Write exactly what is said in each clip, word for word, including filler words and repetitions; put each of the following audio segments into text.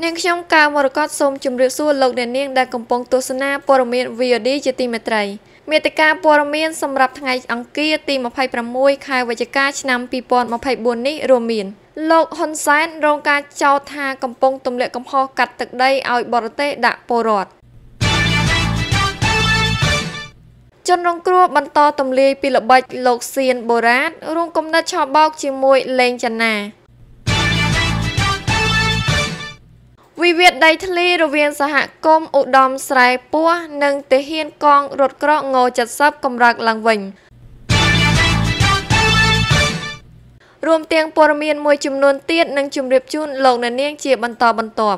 នាងខ្ញុំកៅមរកតសូមជម្រាបសួរលោកអ្នកនាងដែលកំពុងទស្សនាព័ត៌មាន វី អូ ឌី ជាទីមេត្រីមេតិការព័ត៌មានសម្រាប់ថ្ងៃអង្គារទីម្ភៃប្រាំមួយខែវិច្ឆិកាឆ្នាំពីរពាន់ម្ភៃបួននេះរួមមានលោកហ៊ុនសែនរងការចោទថាកំពុងទម្លាក់កំហុសកាត់ទឹកដីឲ្យបរទេសដាក់ពលរដ្ឋជនរងគ្រោះបន្តទម្លាយពីល្បិចលោកសៀនបូរ៉ាតរួមគំនិតឆបោកជាមួយលេងចនាវិវាទដីធ្លីរវាងសហគមន៍ឧត្តមស្រែពោះនិងទាហានកងរថក្រក់ងเจ็ดสิบកម្រើកឡើងវិញរួមទាំងព័ត៌មានមួយចំនួនទៀតនឹងជម្រាបជូនលោកអ្នកនាងជាបន្តបន្ទាប់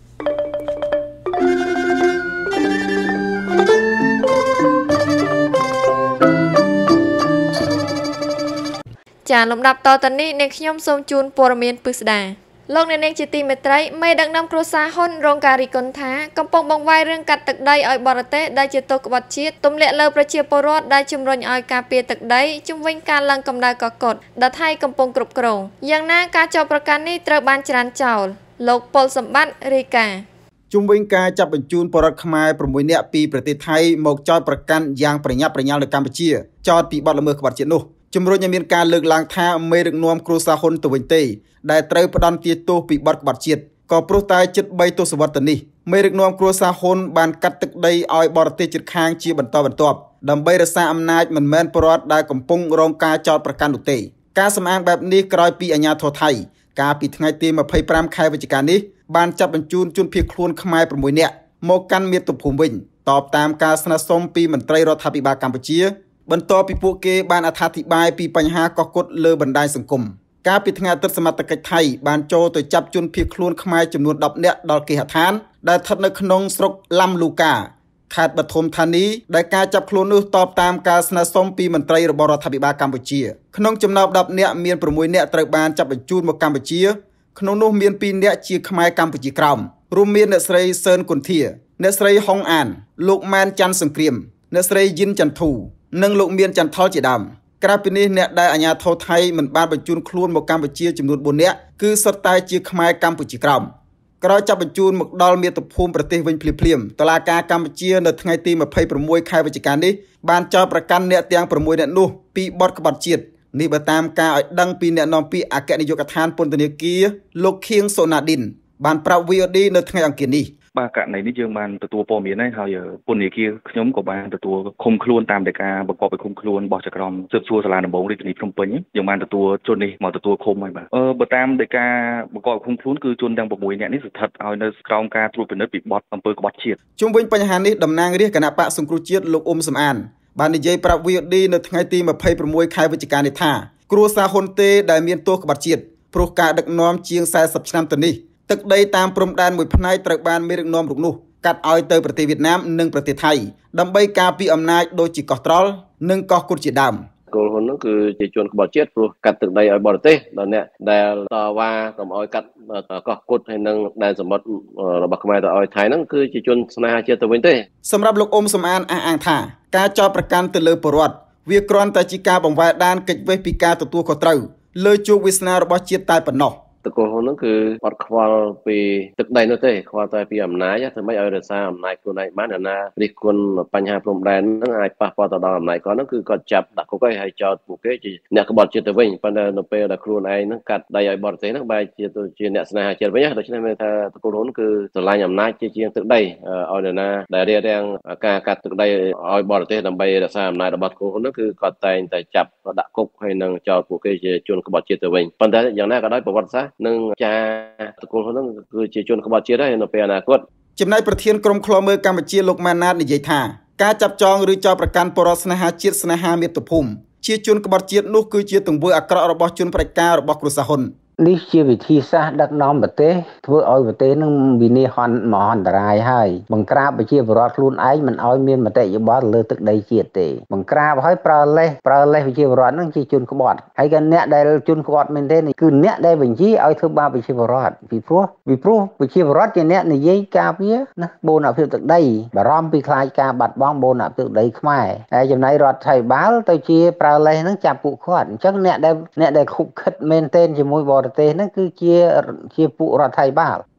ចាលំដាប់តទៅនេះអ្នកខ្ញុំសូមជូនព័ត៌មានពិស្ដាលោកអ្នកនាងជាទីមេត្រីមេដឹកនាំគ្រួសារហ៊ុនរងការរិះគន់ថាកំពុងបង្វែររឿងកាត់ទឹកដីឲ្យបរទេសដែលជាទោសក្បត់ជាតិទម្លាក់លើប្រជាពលរដ្ឋដែលជំរុញឲ្យការពារទឹកដីជំវិញការឡើងកម្ដៅកកុដដែលថៃកំពុងគ្រប់គ្រងយ៉ាងណាការចោទប្រកាន់នេះត្រូវបានច្រានចោលលោកប៉ុលសម្បត្តិរាយការណ៍ជុំវិញការចាប់បញ្ជូនបរិវត្តខ្មែរប្រាំមួយនាក់ពីប្រទេសថៃមកចោទប្រកាន់យ៉ាងប្រញាប់ប្រញាល់នៅកម្ពុជាចោទពីបទល្មើសក្បត់ជាតិនោះជំរុញឲ្យមានការលើកឡើងថាមេដឹកនាំគ្រួសារហ៊ុនទៅវិញទេដែលត្រូវផ្ដន្ទាទោសពីបទក្បត់ជាតិក៏ព្រោះតែជិតបីទសវត្សរ៍ទៅនេះមេដឹកនាំគ្រួសារហ៊ុនបានកាត់ទឹកដីឲ្យបរទេសជិតខាងជាបន្តបន្ទាប់ដើម្បីរក្សាអំណាចមិនមែនពលរដ្ឋដែលកំពុងរងការចោទប្រកាន់នោះទេការសម្អាងបែបនេះក្រោយពីអាជ្ញាធរថៃកាលពីថ្ងៃទីម្ភៃប្រាំខែវិច្ឆិកានេះបានចាប់បញ្ជូនជនភៀសខ្លួនខ្មែរប្រាំមួយនាក់មកកាន់មាតុភូមិវិញតបតាមការស្នើសុំពីមន្ត្រីរដ្ឋាភិបាលកម្ពុជាបន្ទាប់ពីពួកគេបានអត្ថាធិប្បាយពីបញ្ហាកកគុតលើបណ្ដាញសង្គមកាលពីថ្ងៃអាទិត្យសមត្ថកិច្ចថៃបានចូលទៅចាប់ជនភៀសខ្លួនខ្មែរចំនួនដប់នាក់ដល់គេហដ្ឋានដែលស្ថិតនៅក្នុងស្រុកឡាំលូកាខេត្តបឋមធានីដែលការចាប់ខ្លួននោះតបតាមការស្នើសុំពីមន្ត្រីរបស់រដ្ឋាភិបាលកម្ពុជាក្នុងចំណោមដប់នាក់មានប្រាំមួយនាក់ត្រូវបានចាប់បញ្ជូនមកកម្ពុជាក្នុងនោះមានពីរនាក់ជាខ្មែរកម្ពុជាក្រោមរួមមានអ្នកស្រីសឿនគុន្ធាអ្នកស្រីហុងអានលោកម៉ែនច័ន្ទសង្គ្រាមអ្នកស្រីយិនច័ន្ទធូនិងលោកមានច័ន្ទថុលជាដើមក្រៅពីនេះអ្នកដែលអាជ្ញាធរថៃមិនបានបញ្ជូនខ្លួនមកកម្ពុជាចំនួនបួននាក់គឺសុទ្ធតែជាខ្មែរកម្ពុជាក្រោមក្រោយចាប់បញ្ជូនមកដល់មាតុភូមិប្រទេសវិញភ្លាមៗតុលាការកម្ពុជានៅថ្ងៃទីម្ភៃប្រាំមួយខែវិច្ឆិកានេះបានចោទប្រកាន់អ្នកទាំងប្រាំមួយនាក់នោះពីបទក្បត់ជាតិនេះបើតាមការឲ្យដឹងពីអ្នកនាំពាក្យអគ្គនាយកដ្ឋានពន្ធនាគារលោកខៀងសូណាឌិនបានប្រាប់ វី អូ ឌី នៅថ្ងៃអង្គារនេះបាទករណីនេះយើងបានទទួលព័ត៌មានហើយពន្ធនាគារខ្ញុំក៏បានទទួលឃុំខ្លួនតាមតែការបង្កប់ឲ្យឃុំខ្លួនរបស់ចក្រមស៊ើបសួរសាលាដំបងរាជធានីភ្នំពេញយើងបានទទួលជននេះមកទទួលឃុំហើយបាទអឺបើតាមតែការបង្កប់ឃុំខ្លួនគឺជនទាំងប្រាំមួយនាក់នេះស្ថិតឲ្យនៅក្រោមការត្រួតពិនិត្យពីបទអំពើក្បត់ជាតិជុំវិញបញ្ហានេះតំណាងរាស្ត្រគណៈបកសង្គ្រោះជាតិលោកអ៊ុំសំអានបាននិយាយប្រាប់ វី អូ ឌី នៅថ្ងៃទីម្ភៃប្រាំមួយខែវិច្ឆិកានេះថាគ្រួសារហ៊ុនទេដែលមានទោសក្បត់ជាតិព្រោះការដឹកនាំជាងសែសិបឆ្នាំទៅនេះទឹកដីតាមព្រំដែនមួយផ្នែកត្រូវបានមេដឹកនាំរូបនោះកាត់ឲ្យទៅប្រទេសវៀតណាមនិងប្រទេសថៃដើម្បីការពារអំណាចដូចជាកោះត្រល់និងកោះគុតជាដើមគោលហ៊ុននោះគឺជាជនក្បត់ជាតិព្រោះកាត់ទឹកដីឲ្យបរទេសដល់អ្នកដែលតវ៉ាកុំឲ្យកាត់កោះគុតហើយនឹងដែលសម្បត្តិរបស់ខ្មែរទៅឲ្យថៃហ្នឹងគឺជាជនស្នេហាជាតិទៅវិញទេសម្រាប់លោកអ៊ុំសំអានអះអាងថាការចោទប្រកាន់ទៅលើពលរដ្ឋវាគ្រាន់តែជាការបង្វែរដានកិច្ចវេះពីការទទួលខុសត្រូវលើជោគវាសនារបស់ជាតិតែប៉ុណ្ណោះតកូលហ៊ុនហ្នឹងគឺអត់ខ្វល់ពីទឹកដីនោះទេខ្វល់តែពីអំណាចធ្វើម៉េចឲ្យរក្សាអំណាចខ្លួនឯងបានណារិះគន់បញ្ហាព្រំដែនហ្នឹងអាចប៉ះពាល់ទៅដល់អំណាចគាត់ហ្នឹងគឺគាត់ចាប់ដាក់គុកហើយចោទពួកគេជាអ្នកក្បត់ជាតិទៅវិញប៉ុន្តែនៅពេលដែលខ្លួនឯងហ្នឹងកាត់ដីឲ្យបរទេសហ្នឹងបែរជាទៅជាអ្នកស្នេហាជាតិវិញដូច្នេះមានថាតកូលហ៊ុនគឺស្រឡាញ់អំណាចជាជាងទឹកដីឲ្យនរណាដែលរៀបរៀងការកាត់ទឹកដីឲ្យបរទេសដើម្បីរក្សាអំណាចរបស់តកូលហ៊ុនហ្នឹងគឺគាត់តែងតែចាប់ដាក់គុកហើយនឹងចោទពួកគេជាជនក្បត់ជាតិទៅវិញប៉ុន្តែយ៉ាងណាក៏ដោយប្រវត្តិសាស្ត្រនឹងចាតកូលហ៊ុនហ្នឹងគឺជាជនក្បត់ជាតិហើយនៅពេលអនាគតចំណែកប្រធានក្រុមឃ្លាំមើលកម្ពុជាលោកម៉ាណាតនិយាយថាការចាប់ចងឬចោទប្រកាន់បរិស្នេហាជាតិស្នេហាមាតុភូមិជាជនក្បត់ជាតិនោះគឺជាទង្វើអាក្រក់របស់ជនប្រជាការរបស់គ្រួសារហ៊ុននេះជាវិធីសាស្ត្រដឹកនាំប្រទេសធ្វើឲ្យប្រទេសនឹងវិនិច្ឆ័យមហន្តរាយហើយបង្ក្រាបប្រជាពលរដ្ឋខ្លួនឯងមិនឲ្យមានមតិយោបល់លើទឹកដីជាតិទេបង្ក្រាបឲ្យប្រើលេសប្រើលេសប្រជាពលរដ្ឋនឹងជាជនក្បត់ហើយក៏អ្នកដែលជនក្បត់មែនទេគឺអ្នកដែលបញ្ជាឲ្យធ្វើបាបប្រជាពលរដ្ឋពីព្រោះពីព្រោះប្រជាពលរដ្ឋជាអ្នកនិយាយការពារណាបូរណភាពទឹកដីបារម្ភពីខ្លាចការបាត់បង់បូរណភាពទឹកដីខ្មែរហើយចំណែករដ្ឋាភិបាលទៅជាប្រើលេសនឹងចាប់ពួកគាត់អញ្ចឹងអ្នកដែលអ្នកដែលខុបខិតមែនទេជាមួយបរទេសហ្នឹងគឺជាជាពួករដ្ឋាភិបាល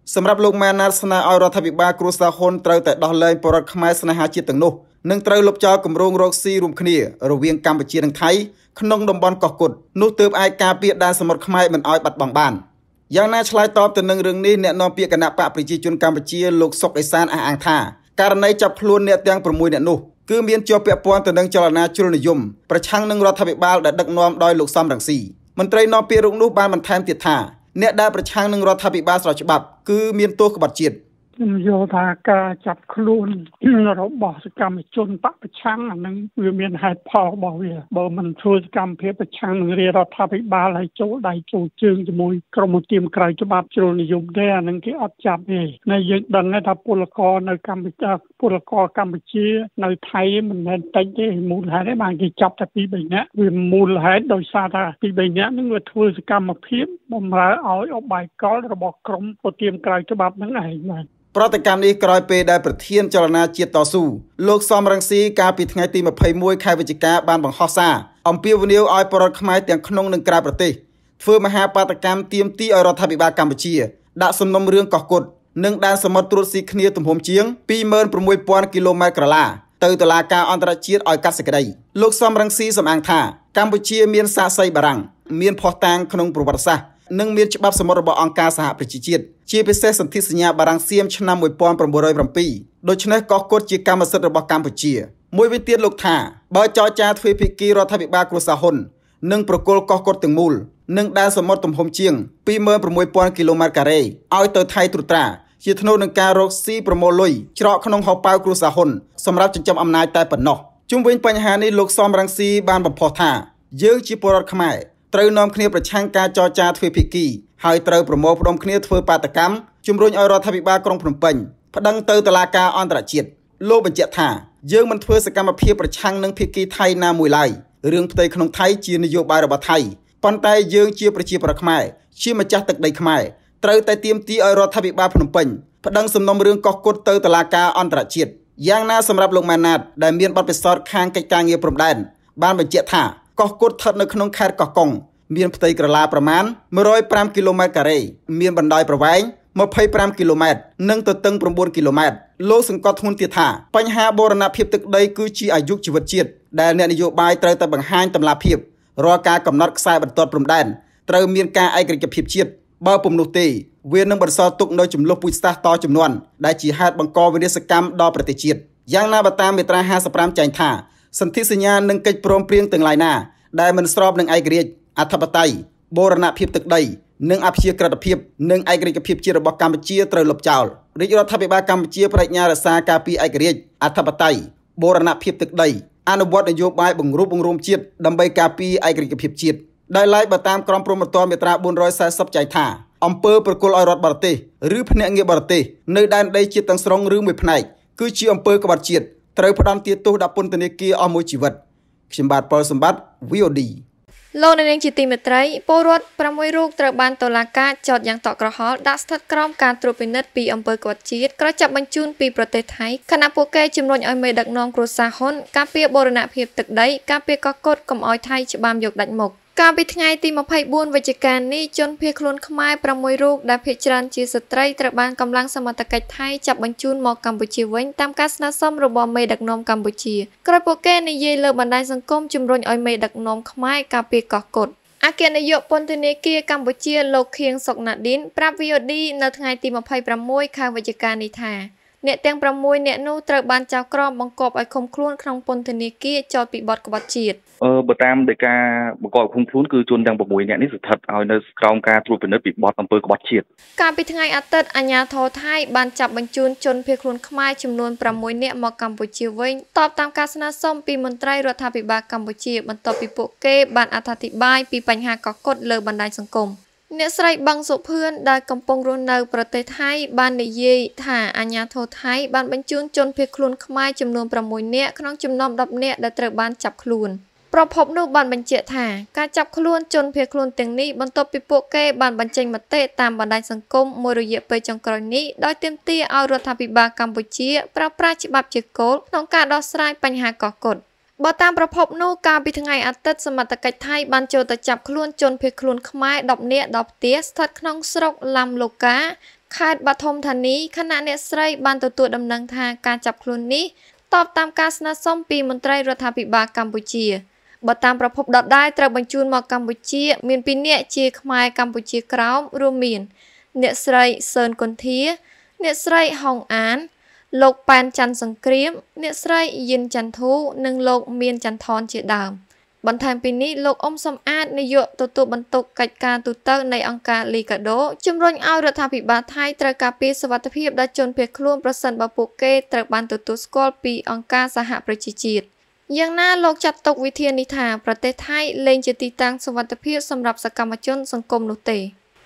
សម្រាប់លោកម៉ាណាតស្នើឲ្យរដ្ឋាភិបាលគ្រួសារហ៊ុនត្រូវតែដោះលែងពលរដ្ឋខ្មែរស្នេហាជាតិទាំងនោះនិងត្រូវលុបចោលគម្រោងរកស៊ីរួមគ្នារវាងកម្ពុជានិងថៃក្នុងតំបន់កោះកុដនោះទើបអាចការពារដែនសមុទ្រខ្មែរមិនឲ្យបាត់បង់បានយ៉ាងណាឆ្លើយតបទៅនឹងរឿងនេះអ្នកនាំពាក្យគណៈបកប្រជាជនកម្ពុជាលោកសុកអេសានអះអាងថាករណីចាប់ខ្លួនអ្នកទាំងប្រាំមួយអ្នកនោះគឺមានជាប់ពាក់ព័ន្ធទៅនឹងចលនាជ្រុលនិយមប្រឆាំងនឹងរដ្ឋាភិបាលដែលដឹកនាំដោយលោកសំរងស៊ីមន្ត្រីនាំពាក្យរូបនោះបានបន្ថែមទៀតថាអ្នកដែលប្រឆាំងនឹងរដ្ឋាភិបាលស្របច្បាប់គឺមានទោសក្បត់ជាតិខ្ញុំយល់ថាការចាប់ខ្លួនរបស់សកម្មជនបកប្រឆាំងអានឹងវាមានហេតុផលរបស់វាបើមិនធ្វើសកម្មភាពប្រឆាំងនឹងរាជរដ្ឋាភិបាលហើយចូលដៃចូលជើងជាមួយក្រុមទាមក្រៅច្បាប់ជ្រុលនិយមទេអានឹងគេអត់ចាប់ទេតែយើងដឹងថាពលករនៅកម្ពុជាពលករកម្ពុជានៅថៃមិនមែនតិចទេមូលហេតុទេបានគេចាប់តែពីរបីនាក់វាមូលហេតុដោយសារថាពីរបីនាក់នឹងវាធ្វើសកម្មភាពបំរើឲ្យអបាយកលរបស់ក្រុមទាមក្រៅច្បាប់ហ្នឹងឯងបាទប្រតិកម្មនេះក្រោយពេលដែលប្រធានចលនាជាតិតស៊ូលោកសំរងស៊ីកាលពីថ្ងៃទីម្ភៃមួយខែវិច្ឆិកាបានបង្ហោះសារអំពាវនាវឲ្យប្រជាពលរដ្ឋខ្មែរទាំងក្នុងនិងក្រៅប្រទេសធ្វើមហាបាតកម្មទាមទារឲ្យរដ្ឋាភិបាលកម្ពុជាដាក់សំណុំរឿងកោះកុដនិងដែនសមុទ្រត្រួតស៊ីគ្នាទំហំជាង ពីរម៉ឺនប្រាំមួយពាន់គីឡូម៉ែត្រក្រឡាទៅតុលាការអន្តរជាតិឲ្យកាត់សេចក្តីលោកសំរងស៊ីសម្អាងថាកម្ពុជាមានសាក្សីបារាំងមានភស្តុតាងក្នុងប្រវត្តិសាស្ត្រនិងមានច្បាប់សមុទ្ររបស់អង្គការសហប្រជាជាតិជាពិសេសសន្ធិសញ្ញាបារាំងសៀមឆ្នាំmột nghìn chín trăm linh bảyដូច្នេះកោះកុដជាកម្មសិទ្ធិរបស់កម្ពុជាមួយវិញទៀតលោកថាបើចរចាទ្វេភាគីរដ្ឋាភិបាលគ្រួសារហ៊ុននិងប្រគល់កោះកុដទាំងមូលនិងដែនសមុទ្រទំហំជាង ពីរម៉ឺនប្រាំមួយពាន់គីឡូម៉ែត្រការ៉េឲ្យទៅថៃត្រួតត្រាជាថ្នូរនឹងការរកស៊ីប្រមូលលុយច្រកក្នុងហោប៉ៅគ្រួសារហ៊ុនសម្រាប់ចិញ្ចឹមអំណាចតែប៉ុណ្ណោះជុំវិញបញ្ហានេះលោកសំរងស៊ីបានបំផុសថាយើងជាពលរដ្ឋខ្មែរត្រូវនាំគ្នាប្រឆាំងការចរចាទ្វេភាគីហើយត្រូវប្រមូលផ្ដុំគ្នាធ្វើបាតកម្មជំរុញឲ្យរដ្ឋាភិបាលក្រុងភ្នំពេញប្តឹងទៅតុលាការអន្តរជាតិលោកបញ្ជាក់ថាយើងមិនធ្វើសកម្មភាពប្រឆាំងនឹងភាគីថៃណាមួយឡើយរឿងផ្ទៃក្នុងថៃជានយោបាយរបស់ថៃប៉ុន្តែយើងជាប្រជាពលរដ្ឋខ្មែរជាម្ចាស់ទឹកដីខ្មែរត្រូវតែទាមទារឲ្យរដ្ឋាភិបាលភ្នំពេញប្តឹងសំណុំរឿងកោះកុដទៅតុលាការអន្តរជាតិយ៉ាងណាសម្រាប់លោកម៉ាណាតដែលមានបទពិសោធន៍ខាងកិច្ចការងារព្រំដែនបានបញ្ជាក់ថាកោះកុដស្ថិតនៅក្នុងខេត្តកោះកុងមានផ្ទៃក្រឡាប្រមាណmột trăm lẻ nămគីឡូម៉ែត្រការ៉េមានបណ្ដោយប្រវែងยี่สิบห้าគីឡូម៉ែត្រនិងទទឹង9គីឡូម៉ែត្រលោកសង្កត់ធ្ងន់ទៀតថាបញ្ហាបូរណភាពទឹកដីគឺជាអាយុជីវិតជាតិដែលអ្នកនយោបាយត្រូវតែបង្ហាញតម្លាភាពរាល់ការកំណត់ខ្សែបន្ទាត់ព្រំដែនត្រូវមានការឯករាជ្យភាពជាតិបើពុំនោះទេវានឹងបន្សល់ទុកនៅចំនួនពូជសាសន៍តជំនាន់ដែលជាហេតុបង្កវិនាសកម្មដល់ប្រទេសជាតិយ៉ាងណាបើតាមមាត្រាห้าสิบห้าចែងថាសន្ធិសញ្ញានិងកិច្ចព្រមព្រៀងទាំងឡាយណាដែលមិនស្របនឹងឯករាជ្យអធិបតេយ្យបូរណភាពទឹកដីនិងអព្យាក្រឹតភាពនិងឯករាជ្យភាពជាតិរបស់កម្ពុជាត្រូវលុបចោលរាជរដ្ឋាភិបាលកម្ពុជាបដិញ្ញារក្សាការពារឯករាជ្យអធិបតេយ្យបូរណភាពទឹកដីអនុវត្តនយោបាយបង្រួបបង្រួមជាតិដើម្បីការពារឯករាជ្យភាពជាតិដោយឡែកបើតាមក្រមព្រហ្មទណ្ឌមាត្រាbốn trăm bốn mươiចែងថាអំពើប្រគល់ឲ្យរដ្ឋបរទេសឬភ្នាក់ងារបរទេសនៅដែនដីជាតិទាំងស្រុងឬមួយផ្នែកគឺជាអំពើក្បត់ជាតិត្រូវផ្ដន្ទាទោសដាក់ពន្ធនាគារអស់មួយជីវិតខ្ញុំបាទប៉ុលសម្បត្តិ V O D លោកអ្នកនាងជាទីមេត្រីពលរដ្ឋប្រាំមួយរូបត្រូវបានតុលាការចោទយ៉ាងតក់ក្រហល់ដាក់ស្ថិតក្រោមការត្រួតពិនិត្យពីអំពើក្បត់ជាតិក្រោយចាប់បញ្ជូនពីប្រទេសថៃខណៈពួកគេជំរុញឲ្យមេដឹកនាំគ្រួសារហ៊ុនការពារបូរណភាពទឹកដីការពារកោះកុដកុំឲ្យថៃច្បាមយកដាច់មុខកាលពីថ្ងៃទីម្ភៃបួនវិច្ឆិកានេះជនភៀសខ្លួនខ្មែរប្រាំមួយរូបដែលភាគច្រើនជាស្ត្រីត្រូវបានកម្លាំងសមត្ថកិច្ចថៃចាប់បញ្ជូនមកកម្ពុជាវិញតាមការស្នើសុំរបស់មេដឹកនាំកម្ពុជាក្រោយពួកគេនិយាយលើបណ្ដាញសង្គមជំរុញឲ្យមេដឹកនាំខ្មែរការពារកោះកុដអគ្គនាយកពន្ធនាគារកម្ពុជាលោកខៀងសុកណាឌីនប្រាប់ V O D នៅថ្ងៃទីម្ភៃប្រាំមួយខែវិច្ឆិកានេះថាអ្នកទាំងប្រាំមួយអ្នកនោះត្រូវបានចៅក្រមបង្គាប់ឲ្យឃុំខ្លួនក្នុងពន្ធនាគារចោទពីបទក្បត់ជាតិអឺបើតាមដោយការបង្កប់ឃុំខ្លួនគឺជនទាំងប្រាំមួយនាក់នេះស្ថិតឲ្យនៅក្រោមការត្រួតពិនិត្យពីបទអំពើក្បត់ជាតិកាលពីថ្ងៃអាទិត្យអាជ្ញាធរថៃបានចាប់បញ្ជូនជនភៀសខ្លួនខ្មែរចំនួនប្រាំមួយនាក់មកកម្ពុជាវិញតបតាមការស្នើសុំពីមន្ត្រីរដ្ឋាភិបាលកម្ពុជាបន្ទាប់ពីពួកគេបានអត្ថាធិប្បាយពីបញ្ហាកោះកុដលើបណ្ដាញសង្គមអ្នកស្រីបឹងសុភឿនដែលកំពុងរស់នៅប្រទេសថៃបាននិយាយថាអាជ្ញាធរថៃបានបញ្ជូនជនភៀសខ្លួនខ្មែរចំនួនប្រាំមួយនាក់ក្នុងចំណោមដប់នាក់ដែលត្រូវបានចាប់ខ្លួនប្រពន្ធនោះបានបញ្ជាក់ថាការចាប់ខ្លួនជនភៀសខ្លួនទាំងនេះបន្ទាប់ពីពួកគេបានបញ្ចេញមតិតាមបណ្ដាញសង្គមមួយរយៈពេលចុងក្រោយនេះដោយទាមទារឲ្យរដ្ឋាភិបាលកម្ពុជាប្រើប្រាស់ច្បាប់ជាគោលក្នុងការដោះស្រាយបញ្ហាកោះកុដបើតាមប្រភពនោះកាលពីថ្ងៃអាទិត្យសមត្ថកិច្ចថៃបានចូលទៅចាប់ខ្លួនជនភៀសខ្លួនខ្មែរដប់នាក់ដល់ផ្ទះស្ថិតក្នុងស្រុកឡាំឡូកាខខេត្តបឋមធានីខណៈអ្នកស្រីបានទទួលដំណឹងថាការចាប់ខ្លួននេះតបតាមការស្នើសុំពីមន្ត្រីរដ្ឋាភិបាលកម្ពុជាបើតាមប្រភពដដែលត្រូវបញ្ជូនមកកម្ពុជាមានពីរនាក់ជាខ្មែរកម្ពុជាក្រោមរួមមានអ្នកស្រីសឿនគុន្ធា អ្នកស្រីហុងអានលោកប៉ែនច័ន្ទសង្គ្រាមអ្នកស្រីយិនច័ន្ទធូនិងលោកមានច័ន្ទថនជាដើមបន្ថែមពីនេះលោកអ៊ុំសំអាតនាយកទទួលបន្ទុកកិច្ចការទូតនៃអង្គការលីកាដូជំរុញឲ្យរដ្ឋាភិបាលថៃត្រូវការពីសុវត្ថិភាពដល់ជនភៀសខ្លួនប្រសិនបើពួកគេត្រូវបានទទួលស្គាល់ពីអង្គការសហប្រជាជាតិយ៉ាងណាលោកចាត់ទុកវិធាននេះថាប្រទេសថៃលែងជាទីតាំងសុវត្ថិភាពសម្រាប់សកម្មជនសង្គមនោះទេ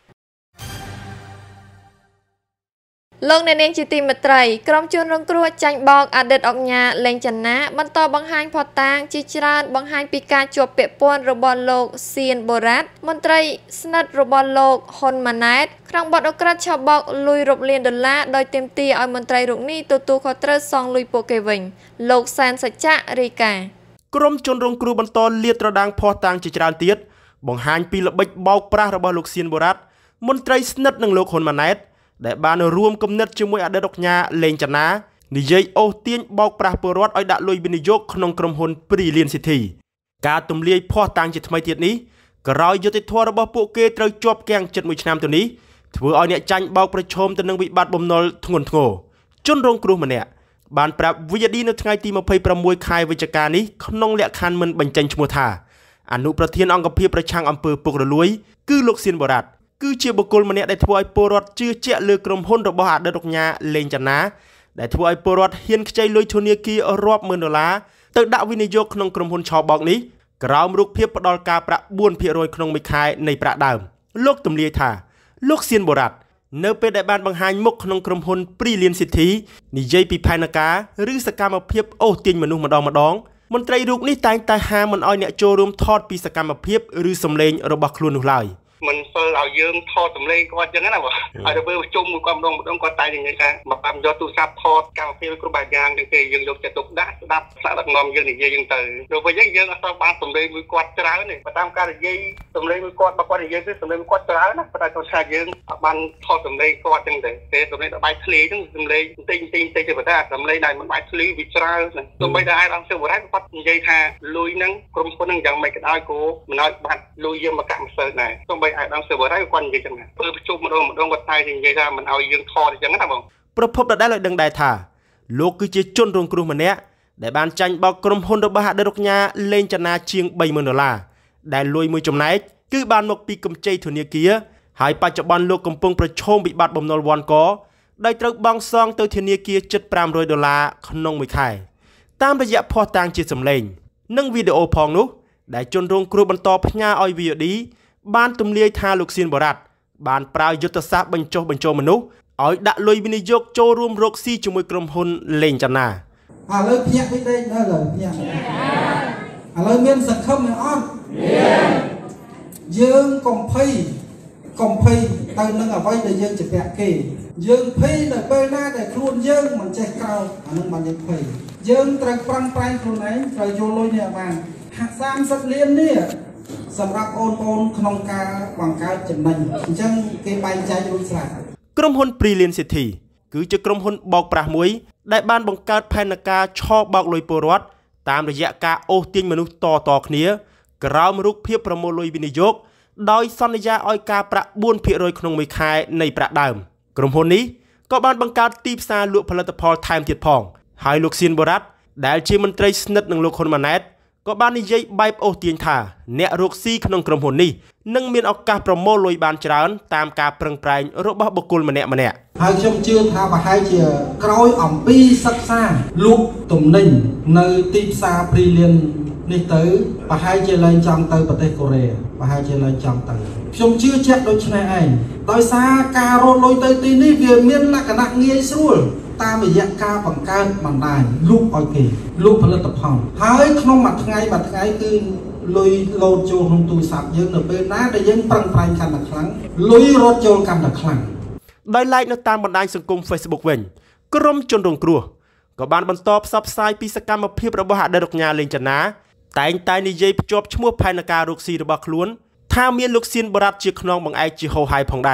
លោកអ្នកនាងជាទីមេត្រីក្រុមជនរងគ្រោះចាញ់បោកអតីតអង្គការលេងចនាបន្តបង្ហាញផតតាងជាច្រើនបង្ហាញពីការជាប់ពាក់ព័ន្ធរបស់លោកសៀនបូរ៉ាត់មន្ត្រីស្និទ្ធរបស់លោកហ៊ុនម៉ាណែតក្នុងបទអក្រិតឆបោកលុយរាប់លានដុល្លារដោយទាមទារឲ្យមន្ត្រីរូបនេះទទួលខុសត្រូវសងលុយពួកគេវិញលោកសែនសច្ចៈរាយការណ៍ក្រុមជនរងគ្រោះបន្តលាតត្រដាងផតតាងជាច្រើនទៀតបង្ហាញពីល្បិចបោកប្រាស់របស់លោកសៀនបូរ៉ាត់មន្ត្រីស្និទ្ធនឹងលោកហ៊ុនម៉ាណែតដែលបានរួមគំនិតជាមួយអតីតអង្គការលេងចនានិយាយអូសទាញបោកប្រាស់ពលរដ្ឋឲ្យដាក់លុយវិនិយោគក្នុងក្រុមហ៊ុន Brilliant City ការទម្លាយភ័ស្តុតាងជាថ្មីទៀតនេះក្រោយយុត្តិធម៌របស់ពួកគេត្រូវជាប់គាំងជិតមួយឆ្នាំទៅនេះធ្វើឲ្យអ្នកចាញ់បោកប្រឈមទៅនឹងវិបត្តិបំណុលធ្ងន់ធ្ងរជនរងគ្រោះម្នាក់បានប្រាប់ វី ឌី នៅថ្ងៃទីម្ភៃប្រាំមួយខែវិច្ឆិកានេះក្នុងលក្ខខណ្ឌមិនបញ្ចេញឈ្មោះថាអនុប្រធានអង្គភិបប្រឆាំងអំពើពុករលួយគឺលោកសៀនបូរ៉ាត់គឺជាបុគ្គលម្នាក់ដែលធ្វើឲ្យពលរដ្ឋជឿជាក់លើក្រុមហ៊ុនរបស់អតីតអង្គការលេងចនាដែលធ្វើឲ្យពលរដ្ឋហ៊ានខ្ចីលុយធនាគាររាប់ម៉ឺនដុល្លារទៅដាក់វិនិយោគក្នុងក្រុមហ៊ុនឆបោកនេះក្រោមរូបភាពផ្ដាល់ការប្រាក់បួនភាគរយក្នុងមួយខែនៃប្រាក់ដើមលោកទម្លាយថាលោកសៀនបូរ៉ាត់នៅពេលដែលបានបង្ហាញមុខក្នុងក្រុមហ៊ុន Brilliant City និយាយពីផែនការឬសកម្មភាពអូសទាញមនុស្សម្ដងម្ដងមន្ត្រីរូបនេះតែងតែហាមមិនឲ្យអ្នកចូលរួមថតពីសកម្មភាពឬសម្លេងរបស់ខ្លួននោះឡើយមិនសិលឲ្យយើងថតសម្លេងគាត់ចឹងណាបងឲ្យទៅប្រជុំមួយគាត់ម្ដងម្ដងគាត់តែនិយាយថាមកតាមយកទូរស័ព្ទថតកម្មវិធីគ្រប់បែបយ៉ាងទាំងគេយើងយកចិត្តទុកដាក់ស្ដាប់ស្ដាប់ដឹកនាំយើងនិយាយយើងទៅដល់ពេលយើងអត់ទៅបានសម្លេងមួយគាត់ច្រើនទេតាមការនិយាយសម្លេងមួយគាត់បើគាត់និយាយគឺសម្លេងគាត់ច្រើនណាប៉ុន្តែគាត់ថាយើងអត់បានថតសម្លេងគាត់ចឹងទេទេសម្លេងដល់បែកធ្លីចឹងសម្លេងតិចតិចតិចទេប៉ុន្តែសម្លេងដែលមិនបែកធ្លីវាច្រើនទោះបីតែអាចអង្គសិវរ៉ៃគាត់និយាយថាលុយហ្នឹងក្រុមហ៊ុនហ្នឹងយ៉ាងម៉េចក៏ដោយគោមិនឲ្យបាត់លុយយើងមកកាក់ម្សិលដែរទោះបីអាយដល់ server ហើយគាត់និយាយចឹងណាព្រោះប្រជុំម្ដងម្ដងគាត់តែនិយាយថាមិនឲ្យយើងថតអញ្ចឹងណាបងប្រភពដដែលឲ្យដឹងដែរថាលោកគឺជាជនរងគ្រោះម្នាក់ដែលបានចាញ់បោកក្រុមហ៊ុនរបស់អតីតរដ្ឋាភិបាលលេងចនាជាងបីម៉ឺនដុល្លារដែលលុយមួយចំណែកគឺបានមកពីកម្ចីធនាគារហើយបច្ចុប្បន្នលោកកំពុងប្រឈមវិបត្តិបំណុលវ៉ាន់កដោយត្រូវបង់សងទៅធនាគារជិតប្រាំរយដុល្លារក្នុងមួយខែតាមរយៈភស្តុតាងជាសម្លេងនិងវីដេអូផងនោះដែលជនរងគ្រោះបន្តផ្ញើឲ្យ វី ឌី បានទម្លាយថាលោកសៀនបូរ៉ាត់បានប្រើយុទ្ធសាស្ត្របញ្ចុះបញ្ចូលមនុស្សឲ្យដាក់លុយវិនិយោគចូលរួមរកស៊ីជាមួយក្រុមហ៊ុនលេងចនាឥឡូវភ្ញាក់ពីដេកនៅឥឡូវភ្ញាក់ឥឡូវមានសង្ឃឹមនឹងអត់មានយើងកុំភ័យកុំភ័យទៅនឹងអ្វីដែលយើងជាពាក់គេយើងភ័យនៅពេលណាដែលខ្លួនយើងមិនចេះក្រោកអានឹងបានយើងភ័យយើងត្រូវប្រឹងប្រែងខ្លួនឯងត្រូវយកលុយនេះឲ្យបានហាក់សាមសិបលាននេះសម្រាប់អូនអូនក្នុងការបង្កើតចំណេញអញ្ចឹងគេបែងចែករួចស្រេចក្រុមហ៊ុន Brilliant City គឺជាក្រុមហ៊ុនបោកប្រាស់មួយដែលបានបង្កើតផែនការឆបោកលុយពលរដ្ឋតាមរយៈការអូសទាញមនុស្សតតគ្នាក្រោមរូបភាពប្រមូលលុយវិនិយោគដោយសន្យាឲ្យការប្រាក់បួនភាគរយក្នុងមួយខែនៃប្រាក់ដើមក្រុមហ៊ុននេះក៏បានបង្កើតទីផ្សារលក់ផលិតផលថែមទៀតផងហើយលោកសៀនបូរ៉ាត់ដែលជាមន្ត្រីស្និទ្ធនឹងលោកហ៊ុនម៉ាណែតក៏បាននិយាយបែបអូសទាញថាអ្នករកស៊ីក្នុងក្រុមហ៊ុននេះនឹងមានឱកាសប្រមូលលុយបានច្រើនតាមការប្រឹងប្រែងរបស់បុគ្គលម្នាក់ម្នាក់ហើយខ្ញុំជឿថាប្រហែលជាក្រោយអំពីសិក្សាលក់ទំនិញនៅទីផ្សារ Brilliant នេះទៅប្រហែលជាឡើងចង់ទៅប្រទេសកូរ៉េប្រហែលជាឡើងចង់ទៅខ្ញុំជឿជាក់ដូចនេះឯងដោយសារការរត់លុយទៅទីនេះវាមានលក្ខណៈងាយស្រួលតាមរយៈការបង្កើតបណ្ដាញលក់ឲ្យគេលក់ផលិតផលហើយក្នុងមួយថ្ងៃមួយថ្ងៃគឺលុយលោតចូលក្នុងទូរស័ព្ទយើងនៅពេលណាដែលយើងប្រឹងប្រែងកាន់តែខ្លាំងលុយរត់ចូលកាន់តែខ្លាំងដោយឡែកនៅតាមបណ្ដាញសង្គម Facebook វិញក្រុមជនរងគ្រោះក៏បានបន្តផ្សព្វផ្សាយពីសកម្មភាពរបស់អតីតរដ្ឋាភិបាលលេងចនាតែងតែនិយាយភ្ជាប់ឈ្មោះផែនការរកស៊ីរបស់ខ្លួនថាមានលោកសៀនបូរ៉ាត់ជាខ្នងបង្អែកជាហោហែផងដែរ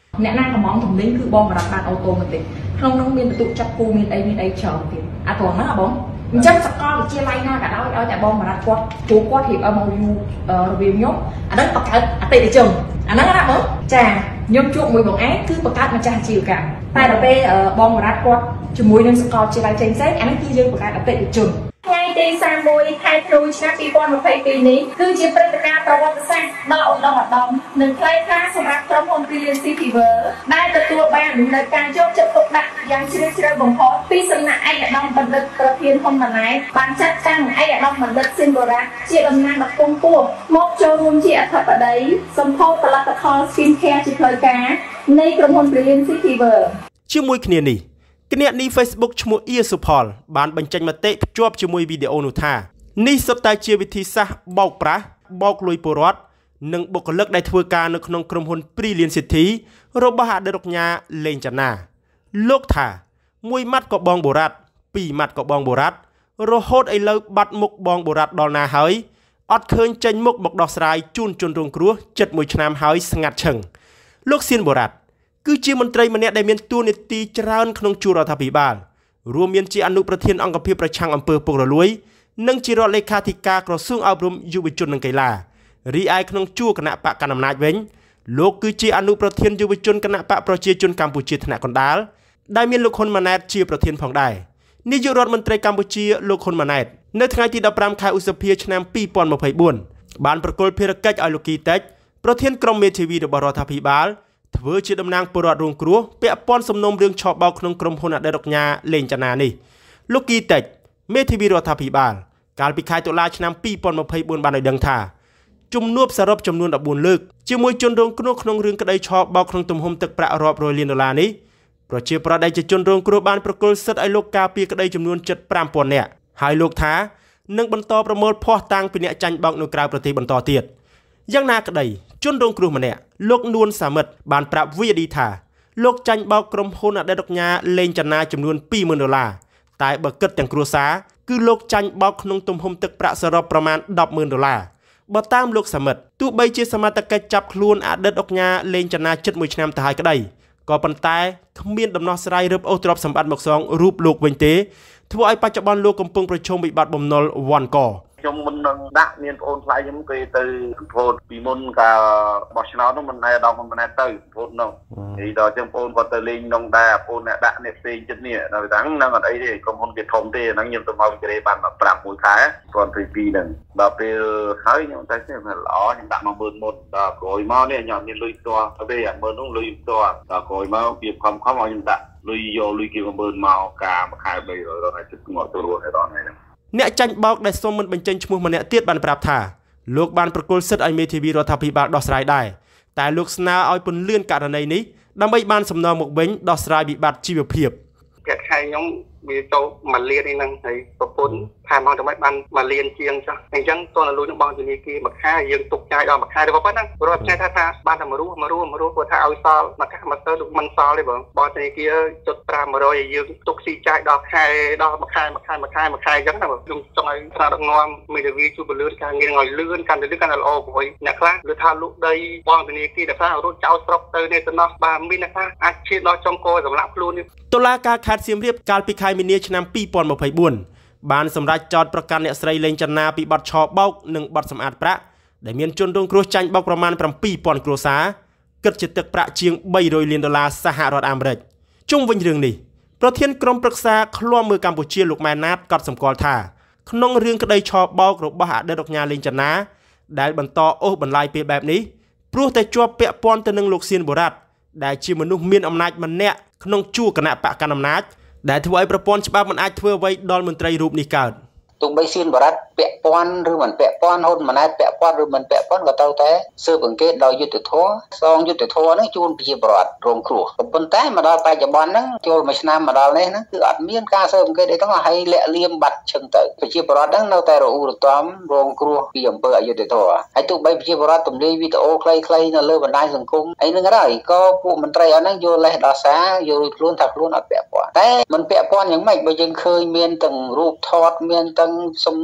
អ្នកណាកំងទំនិញគឺបងបរិបត្តិអូតូម៉ាទិកក្នុងនោះមានបន្ទុកចាប់គូមានអីមានអីច្រើនទៀតអាត្រង់ហ្នឹងបងអញ្ចឹងសកលវិទ្យាល័យណាក៏ដោយឲ្យតែបងបរិបត្តិគាត់ជួគាត់រៀប M O U រវាងខ្ញុំអាហ្នឹងបង្កើតអតិថិជនអាហ្នឹងណាបងចាខ្ញុំជួបមួយបងឯងគឺបង្កើតម្ចាស់អាជីវកម្មតែដល់ពេលបងបរិបត្តិគាត់ជាមួយនឹងសកលវិទ្យាល័យផ្សេងផ្សេងអាហ្នឹងគឺយើងបង្កើតអតិថិជនថ្ងៃទីសាមមួយខែធ្នូឆ្នាំពីរពាន់ម្ភៃពីរនេះគឺជាព្រឹត្តិការណ៍ប្រវត្តិសាស្ត្រដ៏ឧត្តមឧត្តមនិងខ្លីខ្លាសម្រាប់ក្រុមហ៊ុន Brilliant City World ដែលទទួលបាននូវការយកចិត្តទុកដាក់យ៉ាងជ្រាលជ្រៅបំផុតពីសំណាក់ឯកឧត្តមបណ្ឌិតប្រធានហ៊ុនម៉ាណែតបានចាត់តាំងឯកឧត្តមបណ្ឌិតស៊ីនបូរ៉ាជាតំណាងដ៏គង់ពោះមកចូលរួមជាអធិបតីសម្ពោធផលិតផល Skin Care ជាផ្លូវការនៃក្រុមហ៊ុន Brilliant City World ជាមួយគ្នានេះគណនី Facebook ឈ្មោះ Ear Supol បានបញ្ចេញមតិភ្ជាប់ជាមួយវីដេអូនោះថានេះសុទ្ធតែជាវិធីសាស្ត្របោកប្រាស់បោកលុយពលរដ្ឋនិងបុគ្គលិកដែលធ្វើការនៅក្នុងក្រុមហ៊ុន Brilliant City របស់អតីតរដ្ឋាភិបាលលេងចាណាលោកថាមួយម៉ាត់ក៏បងបូរ៉ាត់ពីរម៉ាត់ក៏បងបូរ៉ាត់រហូតឥឡូវបាត់មុខបងបូរ៉ាត់ដល់ណាហើយអត់ឃើញចេញមុខមកដោះស្រាយជូនជនរងគ្រោះជិតមួយឆ្នាំហើយស្ងាត់ឈឹងលោកសៀនបូរ៉ាត់គឺជាមន្ត្រីម្នាក់ដែលមានតួនាទីច្រើនក្នុងជួររដ្ឋាភិបាលរួមមានជាអនុប្រធានអង្គភិបប្រឆាំងអំពើពុករលួយនិងជារដ្ឋលេខាធិការក្រសួងអប់រំយុវជននិងកីឡារីឯក្នុងជួរគណៈបកកណ្ដាលអំណាចវិញលោកគឺជាអនុប្រធានយុវជនគណៈបកប្រជាជនកម្ពុជាថ្នាក់កណ្ដាលដែលមានលោកហ៊ុនម៉ាណែតជាប្រធានផងដែរនាយករដ្ឋមន្ត្រីកម្ពុជាលោកហ៊ុនម៉ាណែតនៅថ្ងៃទីដប់ប្រាំខែឧសភាឆ្នាំពីរពាន់ម្ភៃបួនបានប្រគល់ភារកិច្ចឲ្យលោកគីតិចប្រធានក្រុមមេធាវីរបស់រដ្ឋាភិបាលធ្វើជាតំណាងពលរដ្ឋរងគ្រោះពាក់ព័ន្ធសំណុំរឿងឆបោកក្នុងក្រុមហ៊ុនអតីតរដ្ឋាភិបាលលេងចាណានេះលោកគីតិចមេធាវីរដ្ឋាភិបាលកាលពីខែតុលាឆ្នាំពីរពាន់ម្ភៃបួនបានឲ្យដឹងថាជំនួបសរុបចំនួនដប់បួនលើកជាមួយជនរងគ្រោះក្នុងរឿងក្តីឆបោកក្នុងទំហំទឹកប្រាក់រាប់រយលានដុល្លារនេះប្រជាប្រដ្ឋដែលជាជនរងគ្រោះបានប្រគល់សិទ្ធិឲ្យលោកការពារក្តីចំនួនជិតប្រាំពាន់នាក់ហើយលោកថានឹងបន្តប្រមូលភស្តុតាងពីអ្នកចាញ់បោកនៅក្រៅប្រទេសបន្តទៀតយ៉ាងណាក្តីជនរងគ្រោះម្នាក់លោកនួនសាមិតបានប្រាប់វីឌីថាលោកចាញ់បោកក្រុមហ៊ុនអតីតរដ្ឋាភិបាលលេងចាណាចំនួនពីរម៉ឺនដុល្លារតែបើគិតទាំងគ្រួសារគឺលោកចាញ់បោកក្នុងទំហំទឹកប្រាក់សរុបប្រមាណដប់ម៉ឺនដុល្លារបើតាមលោកសាមិតទោះបីជាសមត្ថកិច្ចចាប់ខ្លួនអតីតរដ្ឋាភិបាលលេងចាណាជិតមួយឆ្នាំទៅហើយក្តីក៏ប៉ុន្តែគ្មានដំណោះស្រាយរឹបអូសទ្រព្យសម្បត្តិមកសងរូបលោកវិញទេធ្វើឲ្យបច្ចុប្បន្នលោកកំពុងប្រឈមវិបត្តិបំណុលវ៉ាន់កខ្ញុំមិននឹងដាក់មានប្អូនថ្លៃខ្ញុំគេទៅសម្ពោធពីមុនការបោះឆ្នោតនោះមិនដែរដល់មិនដែរទៅសម្ពោធនោះនិយាយដល់ចឹងប្អូនគាត់ទៅលេងក្នុងដែរប្អូនអ្នកដាក់អ្នកផ្សេងចិត្តនេះដល់តែហ្នឹងអត់អីទេក្រុមហ៊ុនគេធំទេហ្នឹងខ្ញុំទៅមកវិជ្ជាបានប្រាប់មួយខែគាត់ពីពីហ្នឹងដល់ពេលហើយខ្ញុំតែខ្ញុំល្អខ្ញុំដាក់មកមើលមុនដល់ក្រោយមកនេះខ្ញុំមានលុយផ្ទាល់ទៅអាមើលនោះលុយផ្ទាល់ដល់ក្រោយមកពីខំខំឲ្យខ្ញុំដាក់លុយយកលុយគេមកមើលមកការមួយខែបីរយដល់ហើយចិត្តងក់ទៅរស់ហើយដល់ហ្នឹងអ្នកចាញ់បោកដែលសូមមិនបញ្ចេញឈ្មោះម្នាក់ទៀតបានប្រាប់ថាលោកបានប្រគល់សិទ្ធិឲ្យមេធាវីរដ្ឋាភិបាលដោះស្រាយដែរតែលោកស្នើឲ្យពន្លឿនករណីនេះដើម្បីបានសំណងមកវិញដោះស្រាយវិបត្តិជីវភាពកាត់ខែខ្ញុំវាចូលមួយលាននេះហ្នឹងហើយប្រពន្ធថាមកទៅមិនបានមួយលានជាងចុះអញ្ចឹងតើលុយនឹងបងធនាគារមួយខែយើងទុកចាយដល់មួយខែទៅប៉ុណ្ណឹងព្រោះផ្សាយថាថាបានតែមករស់មករស់មករស់គាត់ថាឲ្យសល់មួយខែមកទៅលោកមិនសល់ទេបងបងធនាគារចុចប្រាំរយយើងទុកស៊ីចាយដល់ខែដល់មួយខែមួយខែមួយខែមួយខែអញ្ចឹងណាបងខ្ញុំចង់ឲ្យថ្នាក់ដឹកនាំមេធាវីជួយពលឿនការងារឲ្យលឿនកាន់តែលឿនកាន់តែល្អព្រោះអ្នកខ្លះលើថាលោកដីបងធនាគារដែលខ្លះរត់ចោលស្រុកទៅនេះទៅនោះបាទមានអ្នកខ្លះអាចឈានដល់ចំកសម្រាប់ខ្លួនតុលាការខេត្តសៀមរាបកាលពីខែមីនាឆ្នាំពីរពាន់ម្ភៃបួនបានសម្រេចចោទប្រកាន់អ្នកស្រីលេងចាណាពីបទឆបោកនិងបទសម្អាតប្រាក់ដែលមានជនរងគ្រោះចាញ់បោកប្រមាណប្រាំពីរពាន់គ្រួសារគិតជាទឹកប្រាក់ជាងបីរយលានដុល្លារសហរដ្ឋអាមេរិកជុំវិញរឿងនេះប្រធានក្រុមប្រឹក្សាឃ្លាំមើលកម្ពុជាលោកម៉ែនណាតក៏សម្គាល់ថាក្នុងរឿងក្តីឆបោករបស់អតីតរដ្ឋាភិបាលលេងចាណាដែលបន្តអូសបន្លាយពេលបែបនេះព្រោះតែជាប់ពាក់ព័ន្ធទៅនឹងលោកសៀនបូរ៉ាត់ដែលជាមនុស្សមានអំណាចម្នាក់ក្នុងជួរគណៈបកកណ្ដាលអំណាចដែលធ្វើឲ្យប្រព័ន្ធច្បាប់មិនអាចធ្វើអ្វីដល់មន្ត្រីរូបនេះកើតទោះបីសៀនបរ៉ាត់ពាក់ព័ន្ធឬមិនពាក់ព័ន្ធហ៊ុនម៉ាណែតពាក់ព័ន្ធឬមិនពាក់ព័ន្ធក៏ត្រូវតែស៊ើបអង្កេតដោយយុត្តិធម៌សងយុត្តិធម៌ហ្នឹងជូនប្រជាពលរដ្ឋរងគ្រោះប៉ុន្តែមកដល់បច្ចុប្បន្នហ្នឹងចូលមួយឆ្នាំមកដល់នេះហ្នឹងគឺអត់មានការស៊ើបអង្កេតអីទាំងហើយលាក់លៀមបាត់ឈឹងទៅប្រជាពលរដ្ឋហ្នឹងនៅតែរអ៊ូរទាំរងគ្រោះពីអំពើអយុត្តិធម៌ហើយទោះបីប្រជាពលរដ្ឋទម្លាយវីដេអូខ្លីៗនៅលើបណ្ដាញសង្គមអីហ្នឹងហើយក៏ពួកមន្ត្រីអត់ហ្នឹងយកលេសដោះសារយកខ្លួនថាខ្លួនអត់ពាក់ព័ន្ធតែមិនពាក់ព័ន្ធយ៉ាងម៉េចបើយើងឃើញមានទាំងរូបថតមានទាំងសំឡេង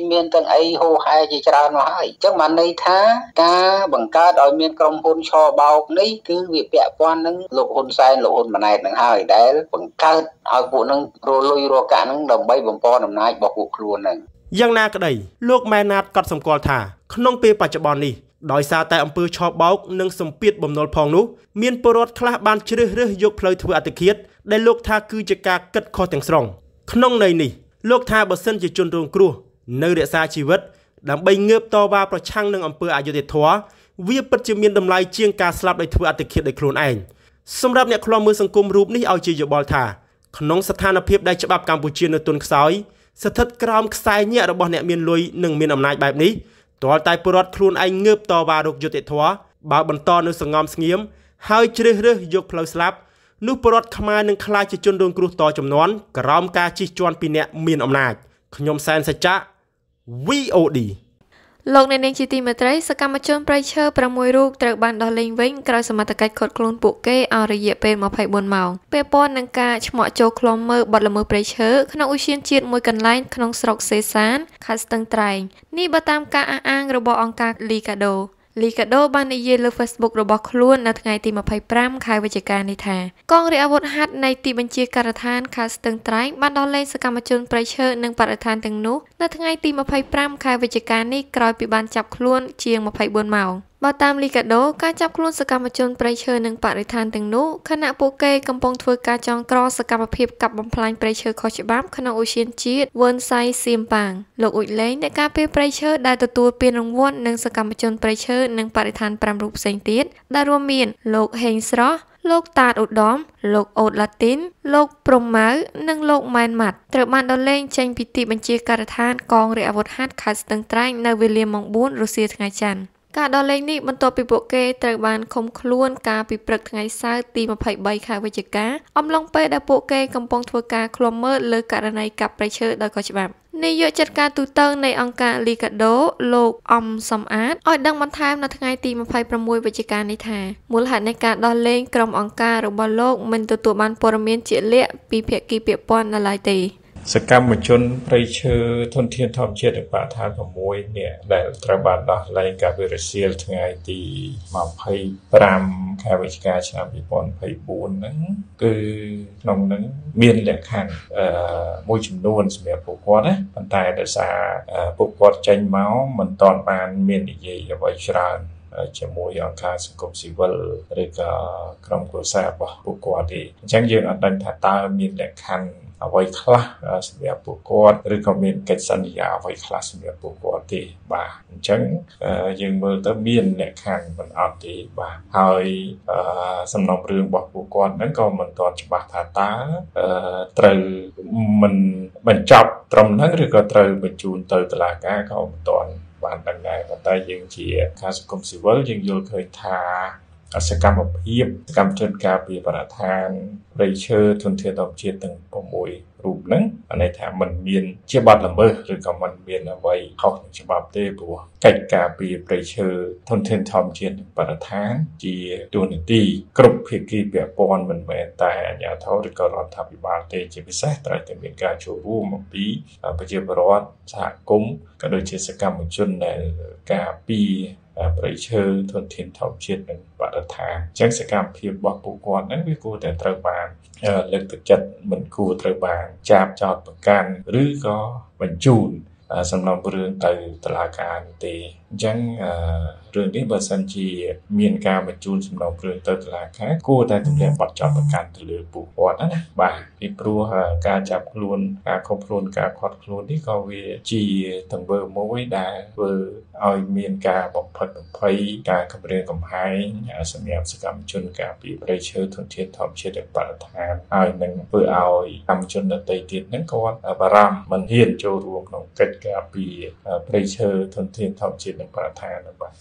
មានទាំងអីហូរហែជាច្រើនមកហើយអញ្ចឹងបានន័យថាការបង្កើតឲ្យមានក្រុមហ៊ុនឆបោកនេះគឺវាពាក់ព័ន្ធនឹងលោកហ៊ុនសែនលោកហ៊ុនម៉ាណែតនឹងហើយដែលបង្កើតឲ្យពួកនឹងរលុយរកកាក់នឹងដើម្បីបំពន់អំណាចរបស់ពួកខ្លួននឹងយ៉ាងណាក្តីលោកម៉ែណាតក៏សម្គាល់ថាក្នុងពេលបច្ចុប្បន្ននេះដោយសារតែអំពើឆបោកនិងសម្ពាធបំណុលផងនោះមានពលរដ្ឋខ្លះបានជ្រើសរើសយកផ្លូវធ្វើអត្តឃាតដែលលោកថាគឺជាការគិតខុសទាំងស្រុងក្នុងន័យនេះលោកថាបើសិនជាជនរងគ្រោះនៅរក្សាជីវិតដើម្បីងើបតវ៉ាប្រឆាំងនឹងអំពើអយុត្តិធម៌វាពិតជាមានតម្លៃជាងការស្លាប់ដោយធ្វើអត្តឃាតដោយខ្លួនឯងសម្រាប់អ្នកខ្លាំមើលសង្គមរូបនេះឲ្យជាយោបល់ថាក្នុងស្ថានភាពដែលច្បាប់កម្ពុជានៅទន់ខ្សោយស្ថិតក្រោមខ្សែញាក់របស់អ្នកមានលុយនិងមានអំណាចបែបនេះទាល់តែពលរដ្ឋខ្លួនឯងងើបតវ៉ារកយុត្តិធម៌បើបន្តនៅសង្ងំស្ងៀមហើយជ្រើសរើសយកផ្លូវស្លាប់នោះពលរដ្ឋខ្មែរនឹងក្លាយជាជនរងគ្រោះតជំនាន់ក្រោមការជិះជាន់ពីអ្នកមានអំណាចខ្ញុំសែនសច្ចៈ វី អូ ឌីលោកអ្នកនាងជាទីមេត្រីសកម្មជនប្រៃឈើប្រាំមួយរូបត្រូវបានដោះលែងវិញក្រោយសមត្ថកិច្ចឃាត់ខ្លួនពួកគេអស់រយៈពេលម្ភៃបួនម៉ោងពាក់ព័ន្ធនឹងការឆ្មក់ចូលឃ្លាំមើលបទល្មើសប្រៃឈើក្នុងឧទ្យានជាតិមួយកន្លែងក្នុងស្រុកសេសានខេត្តស្ទឹងត្រែងនេះបើតាមការអះអាងរបស់អង្គការលីកាដូលីកាដូបាននិយាយលើ Facebook របស់ខ្លួននៅថ្ងៃទីម្ភៃប្រាំខែវិច្ឆិកានេះថាកងរាជអាវុធហត្ថនៃទីបញ្ជាការដ្ឋានខេត្តស្ទឹងត្រែងបានដោះលែងសកម្មជនប្រៃឈើនិងបរិស្ថានទាំងនោះនៅថ្ងៃទីម្ភៃប្រាំខែវិច្ឆិកានេះក្រោយពីបានចាប់ខ្លួនជាងម្ភៃបួនម៉ោងបើតាមលីកាដូការចាប់ខ្លួនសកម្មជនប្រៃឈើនិងបរិស្ថានទាំងនោះខណៈពួកគេកំពុងធ្វើការចងក្រងសកម្មភាពកាប់បំផ្លាញព្រៃឈើខុសច្បាប់ក្នុងឧទ្យានជាតិវ៉ឺនសៃសៀមប៉ាងលោកអ៊ុចលេងអ្នកការពារព្រៃឈើដែលទទួលពានរង្វាន់និងសកម្មជនព្រៃឈើនិងបរិស្ថានប្រាំរូបផ្សេងទៀតដែលរួមមានលោកហេងស្រស់លោកតាតឧត្តមលោកអូតឡាទីនលោកព្រំម៉ៅនិងលោកម៉ែនម៉ាត់ត្រូវបានដោះលែងចេញពីទីបញ្ជាការដ្ឋានកងរាជអាវុធហត្ថខេត្តស្ទឹងត្រែងនៅវេលាម៉ោងបួនរសៀលថ្ងៃច័ន្ទការដោះលែងនេះបន្ទាប់ពីពួកគេត្រូវបានឃុំខ្លួនកាលពីព្រឹកថ្ងៃសៅរ៍ទីម្ភៃបីខែវិច្ឆិកាអំឡុងពេលដែលពួកគេកំពុងធ្វើការឃ្លាំមើលលើករណីកាប់ព្រៃឈើដោយខុសច្បាប់នាយកចាត់ការទូតនៃអង្គការលីកាដូលោកអំសំអាតឲ្យដឹងបន្ថែមនៅថ្ងៃទីម្ភៃប្រាំមួយវិច្ឆិកានេះថាមូលហេតុនៃការដោះលែងក្រុមអង្គការរបស់លោកមិនទទួលបានព័ត៌មានជាក់លាក់ពីភាគីពាក់ព័ន្ធនៅឡើយទេសកម្មជនព្រៃឈើធនធានធម្មជាតិបរិស្ថាន៦នាក់ដែលត្រូវបានដោះលែងកាលពីរសៀលថ្ងៃទីម្ភៃប្រាំខែវិច្ឆិកាឆ្នាំពីរពាន់ម្ភៃបួនហ្នឹងគឺក្នុងហ្នឹងមានលក្ខខណ្ឌអឺមួយចំនួនសម្រាប់ពួកគាត់ណាប៉ុន្តែដោយសារពួកគាត់ចេញមកមិនទាន់បានមាននិយាយអ្វីច្រើនជាមួយអង្គការសង្គមស៊ីវិលឬក៏ក្រុមគ្រួសាររបស់ពួកគាត់ទេអញ្ចឹងយើងអត់ដឹងថាតើមានលក្ខខណ្ឌអ្វីខ្លះសម្រាប់ពួកគាត់ឬក៏មានកិច្ចសន្យាអ្វីខ្លះសម្រាប់ពួកគាត់ទេបាទអញ្ចឹងយើងមើលទៅមានលក្ខខណ្ឌមិនអត់ទេបាទហើយសំណុំរឿងរបស់ពួកគាត់ហ្នឹងក៏មិនទាន់ច្បាស់ថាតើត្រូវមិនបញ្ចប់ត្រឹមហ្នឹងឬក៏ត្រូវបញ្ជូនទៅតុលាការក៏មិនទាន់បានដឹងដែរប៉ុន្តែយើងជាការសង្គមស៊ីវិលយើងយល់ឃើញថាសកម្មភាពសកម្មជនការពារបរិស្ថានព្រៃឈើធនធានធម្មជាតិទាំង៦រូបហ្នឹងន័យថាมันមានជាបទល្មើសឬក៏มันមានអ្វីខុសនឹងច្បាប់ទេព្រោះកិច្ចការពារព្រៃឈើធនធានធម្មជាតិនិងបរិស្ថានជាទូនីតិគ្រប់ភាគីពាក់ព័ន្ធមិនមែនតែអាជ្ញាធរឬក៏រដ្ឋាភិបាលទេជាពិសេសត្រូវតែមានការចូលរួមអំពីប្រជាពលរដ្ឋសហគមន៍ក៏ដូចជាសកម្មជនដែលការពារព្រៃឈើធនធានធម្មជាតិនិងបរិស្ថានអញ្ចឹងសកម្មភាពរបស់ពួកគាត់ហ្នឹងវាគួរតែត្រូវបានលើកទឹកចិត្តមិនគួរត្រូវបានចាប់ចោទប្រកាន់ឬក៏បញ្ជូនសំណុំរឿងទៅតុលាការទេអញ្ចឹងរឿងនេះបើសិនជាមានការបញ្ជូនសំណុំរឿងទៅតុលាការគួរតែទម្លាក់បទចោទប្រកាន់ទៅលើពួកគាត់ណាបាទពីព្រោះការចាប់ខ្លួនការឃុំខ្លួនការឃាត់ខ្លួននេះក៏វាជាទង្វើមួយដែលធ្វើឲ្យមានការបំផិតបំភ័យការគំរាមកំហែងសម្រាប់សកម្មជនការពារព្រៃឈើធនធានធម្មជាតិនិងបរិស្ថានហើយនឹងធ្វើឲ្យកម្មជនដទៃទៀតហ្នឹងគាត់បារម្ភមិនហ៊ានចូលរួមក្នុងកិច្ចការពារព្រៃឈើធនធានធម្មជាតិនិងបរិស្ថានបាទ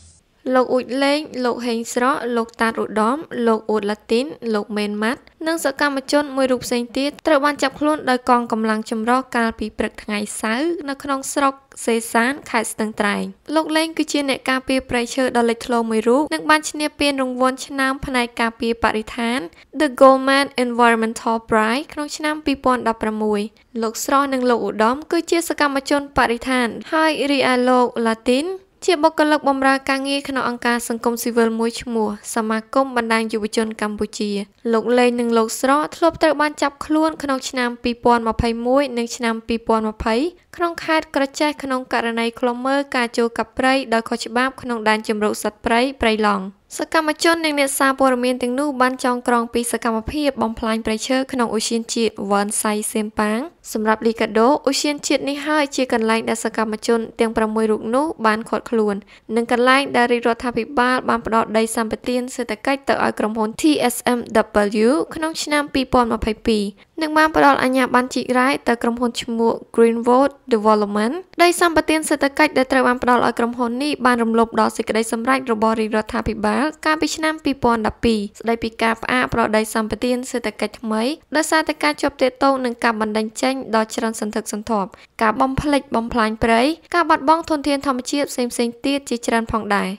លោកអ៊ូចលេងលោកហេងស្រកលោកតាតឧត្តមលោកអ៊ូតឡាទីនលោកមេនម៉ាត់និងសកម្មជនមួយរូបផ្សេងទៀតត្រូវបានចាប់ខ្លួនដោយកងកម្លាំងចម្រុះកាលពីព្រឹកថ្ងៃសៅរ៍នៅក្នុងស្រុកសេសានខេត្តស្ទឹងត្រែងលោកលេងគឺជាអ្នកការពារព្រៃឈើដ៏លេចធ្លោមួយរូបនិងបានឈ្នះពានរង្វាន់ឆ្នាំផ្នែកការពារបរិស្ថាន The Goldman Environmental Prize ក្នុងឆ្នាំពីរពាន់ដប់ប្រាំមួយ លោកស្រស់និងលោកឧត្តមគឺជាសកម្មជនបរិស្ថានហើយរីឯលោកឡាទីនជាបុគ្គលិកបម្រើការងារក្នុងអង្គការសង្គមស៊ីវិលមួយឈ្មោះសមាគមបណ្ដាញយុវជនកម្ពុជាលោកលេងនិងលោកស្រកធ្លាប់ត្រូវបានចាប់ខ្លួនក្នុងឆ្នាំពីរពាន់ម្ភៃមួយនិងឆ្នាំពីរពាន់ម្ភៃក្នុងខេត្តក្រចេះក្នុងករណីឃ្លាំមើលការចូលកាប់ព្រៃដោយខុសច្បាប់ក្នុងដែនជម្រកសត្វព្រៃព្រៃឡង់សកម្មជននិងអ្នកសារព័ត៌មានទាំងនោះបានចងក្រងពីសកម្មភាពបំផ្លាញព្រៃឈើក្នុងឧទ្យានជាតិវ៉ាន់សៃសេមប៉ាងសម្រាប់លីកាដូឧទ្យានជាតិនេះហើយជាកន្លែងដែលសកម្មជនទាំងប្រាំមួយរូបនោះបានឃាត់ខ្លួននិងកន្លែងដែលរាជរដ្ឋាភិបាលបានផ្តល់ដីសម្បត្តិសេដ្ឋកិច្ចទៅឲ្យក្រុមហ៊ុន T S M W ក្នុងឆ្នាំពីរពាន់ម្ភៃពីរនិងបានផ្តល់អាជ្ញាប័ណ្ណជីករ៉ែទៅក្រុមហ៊ុនឈ្មោះ Greenwood Development ដីសម្បត្តិសេដ្ឋកិច្ចដែលត្រូវបានផ្តល់ឲ្យក្រុមហ៊ុននេះបានរំលោភដល់សេចក្តីសម្រេចរបស់រាជរដ្ឋាភិបាលកាលពីឆ្នាំពីរពាន់ដប់ពីរស្តីពីការផ្អាកផ្តល់ដីសម្បត្តិសេដ្ឋកិច្ចថ្មីដោយសារតែការជាប់ទាក់ទងនឹងការបណ្តេញចេញដ៏ច្រើនសន្ធឹកសន្ធាប់ការបំផ្លិចបំផ្លាញព្រៃការបាត់បង់ធនធានធម្មជាតិផ្សេងៗទៀតជាច្រើនផងដែរ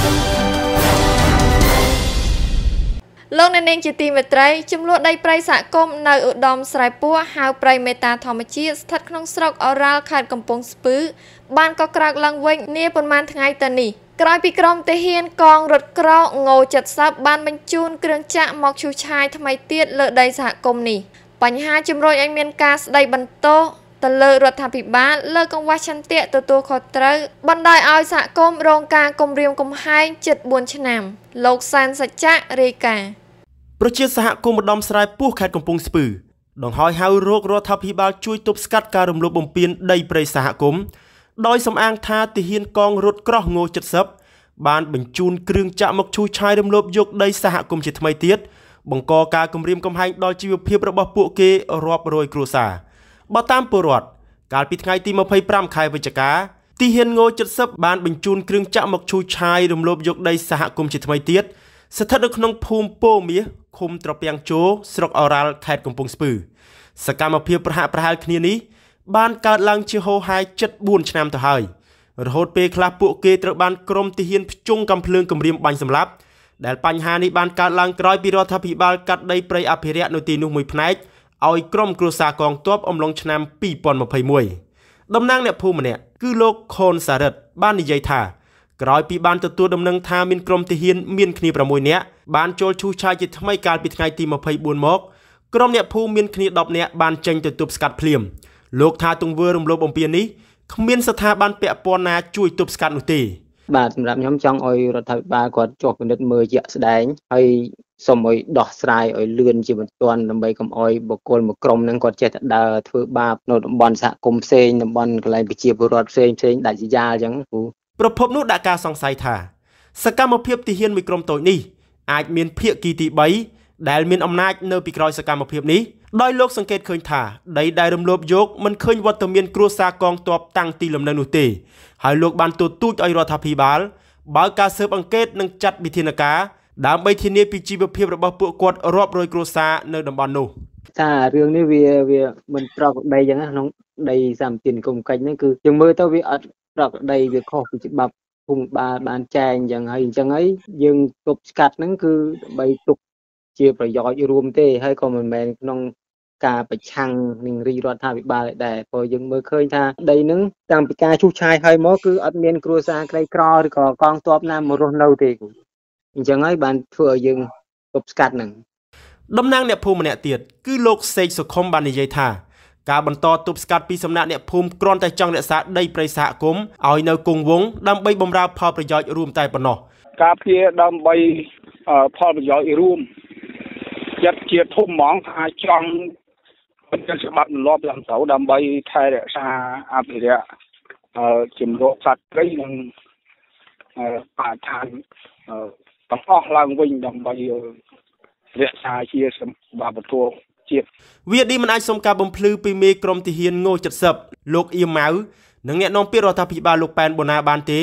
លោកអ្នកនាងជាទីមេត្រីចំនួនដីព្រៃសហគមន៍នៅឧត្តមស្រែពោះហៅព្រៃមេតាធម្មជាតិស្ថិតក្នុងស្រុកអូរ៉ាល់ខេត្តកំពង់ស្ពឺបានកក្រើកឡើងវិញនាប៉ុន្មានថ្ងៃទៅនេះក្រោយពីក្រុមទាហានកងរថក្រោកងូเจ็ดสิบបានបញ្ជូនគ្រឿងចាក់មកឈូសឆាយថ្មីទៀតលើដីសហគមន៍នេះបញ្ហាជំរុញឲ្យមានការស្ដីបន្ទោសទៅលើរដ្ឋាភិបាលលើកង្វះឆន្ទៈទទួលខុសត្រូវបណ្ដាលឲ្យសហគមន៍រងការគំរាមកំហែងជិតបួនឆ្នាំលោកសានសច្ចៈរាយការណ៍ប្រជាសហគមន៍ឧត្តមស្រែពោះខេត្តកំពង់ស្ពឺដង្ហោយហៅរករដ្ឋាភិបាលជួយទប់ស្កាត់ការរំលោភបំពានដីព្រៃសហគមន៍ដោយសំអាងថាទាហានកងរថក្រោះងូเจ็ดสิบបានបញ្ជូនគ្រឿងចាក់មកឈូសឆាយរំលោភយកដីសហគមន៍ជាថ្មីទៀតបង្កការគំរាមកំហែងដល់ជីវភាពរបស់ពួកគេរាប់រយគ្រួសារបើតាមពលរដ្ឋកាលពីថ្ងៃទីម្ភៃប្រាំខែវិច្ឆិកាទាហានងូเจ็ดสิบបានបញ្ជូនគ្រឿងចាក់មកឈូសឆាយរំលោភយកដីសហគមន៍ជាថ្មីទៀតស្ថិតនៅក្នុងភូមិពោមាសឃុំត្រពាំងជោស្រុកអូរ៉ាល់ខេត្តកំពង់ស្ពឺសកម្មភាពប្រហាក់ប្រហែលគ្នានេះបានកើតឡើងជាហូរហែជិតបួនឆ្នាំទៅហើយរហូតពេលខ្លះពួកគេត្រូវបានក្រុមទាហានភ្ជង់កំភ្លើងគំរាមបាញ់សម្លាប់ដែលបញ្ហានេះបានកើតឡើងក្រោយពីរដ្ឋាភិបាលកាត់ដីព្រៃអភិរក្សនៅទីនោះមួយផ្នែកឲ្យក្រុមគ្រួសារកងទ័ពអំឡុងឆ្នាំពីរពាន់ម្ភៃមួយតំណាងអ្នកភូមិម្នាក់គឺលោកខុនសារ៉ិតបាននិយាយថាក្រោយពីបានទទួលដំណឹងថាមានក្រុមទាហានមានគ្នាប្រាំមួយនាក់បានចូលឈូសឆាយជាថ្មីកាលពីថ្ងៃទីម្ភៃបួនមកក្រុមអ្នកភូមិមានគ្នាដប់នាក់បានចេញទៅទប់ស្កាត់ភ្លាមលោកថាទង្វើរំលោភបំពាននេះគ្មានស្ថាប័នពាក់ព័ន្ធណាជួយទប់ស្កាត់នោះទេបាទសម្រាប់ខ្ញុំចង់ឲ្យរដ្ឋាភិបាលគាត់ចុះពិនិត្យមើលជាក់ស្ដែងហើយសូមឲ្យដោះស្រាយឲ្យលឿនជាបន្ទាន់ដើម្បីកុំឲ្យបុគ្គលមួយក្រុមហ្នឹងគាត់ចេះតែដើរធ្វើបាបនៅតំបន់សហគមន៍ផ្សេងតំបន់កន្លែងប្រជាពលរដ្ឋផ្សេងផ្សេងដាច់ស្រយាលអញ្ចឹងគ្រូប្រភពនោះដាក់ការសង្ស័យថាសកម្មភាពទាហានមួយក្រុមតូចនេះអាចមានភាគីទីបីដែលមានអំណាចនៅពីក្រោយសកម្មភាពនេះដោយលោកសង្កេតឃើញថាដីដែលរំលោភយកមិនឃើញវត្តមានគ្រួសារកងទ័ពតាំងទីលំនៅនោះទេហើយលោកបានទទូចឲ្យរដ្ឋាភិបាលបើកការស៊ើបអង្កេតនិងចាត់វិធានការដើម្បីធានាពីជីវភាពរបស់ពួកគាត់រាប់រយគ្រួសារនៅតំបន់នោះថារឿងនេះវាវាមិនប្រក្រតីអញ្ចឹងក្នុងដីសម្បត្តិនិគមកិច្ចហ្នឹងគឺយើងមើលទៅវាអត់ប្រក្រតីវាខុសពីច្បាប់ភូមិបាលបានចែងអញ្ចឹងហើយអញ្ចឹងហើយយើងទប់ស្កាត់ហ្នឹងគឺដើម្បីទុកជាប្រយោជន៍រួមទេហើយក៏មិនមែនក្នុងការប្រឆាំងនឹងរាជរដ្ឋាភិបាលដែរព្រោះយើងមើលឃើញថាដីហ្នឹងតាំងពីការឈូសឆាយហើយមកគឺអត់មានគ្រួសារក្រីក្រឬក៏កងទ័ពណាមករស់នៅទេអញ្ចឹងហើយបានធ្វើឲ្យយើងទប់ស្កាត់ហ្នឹងតំណាងអ្នកភូមិម្នាក់ទៀតគឺលោកសេកសុខុមបាននិយាយថាការបន្តទប់ស្កាត់ពីសំណាក់អ្នកភូមិគ្រាន់តែចង់រក្សាដីព្រៃសហគមន៍ឲ្យនៅគង់វង្សដើម្បីបម្រើផលប្រយោជន៍រួមតែប៉ុណ្ណោះការពារដើម្បីផលប្រយោជន៍រួមចិត្តជាធំហ្មងអាចចង់เป็นច្បាប់លាប់ឡើងទៅដើម្បីថែរក្សាអភិរក្សជំរកសត្វព្រៃនិងបរិស្ថានទាំងអស់ឡើងវិញដើម្បីរក្សាជាសម្បត្តិជាតិវាឌីមិនអាចសុំការបំភ្លឺពីមេក្រុមទាហានងូเจ็ดสิบលោកអ៊ីម៉ៅនិងអ្នកនាំពាក្យរដ្ឋាភិបាលលោកប៉ែនបូណាបានទេ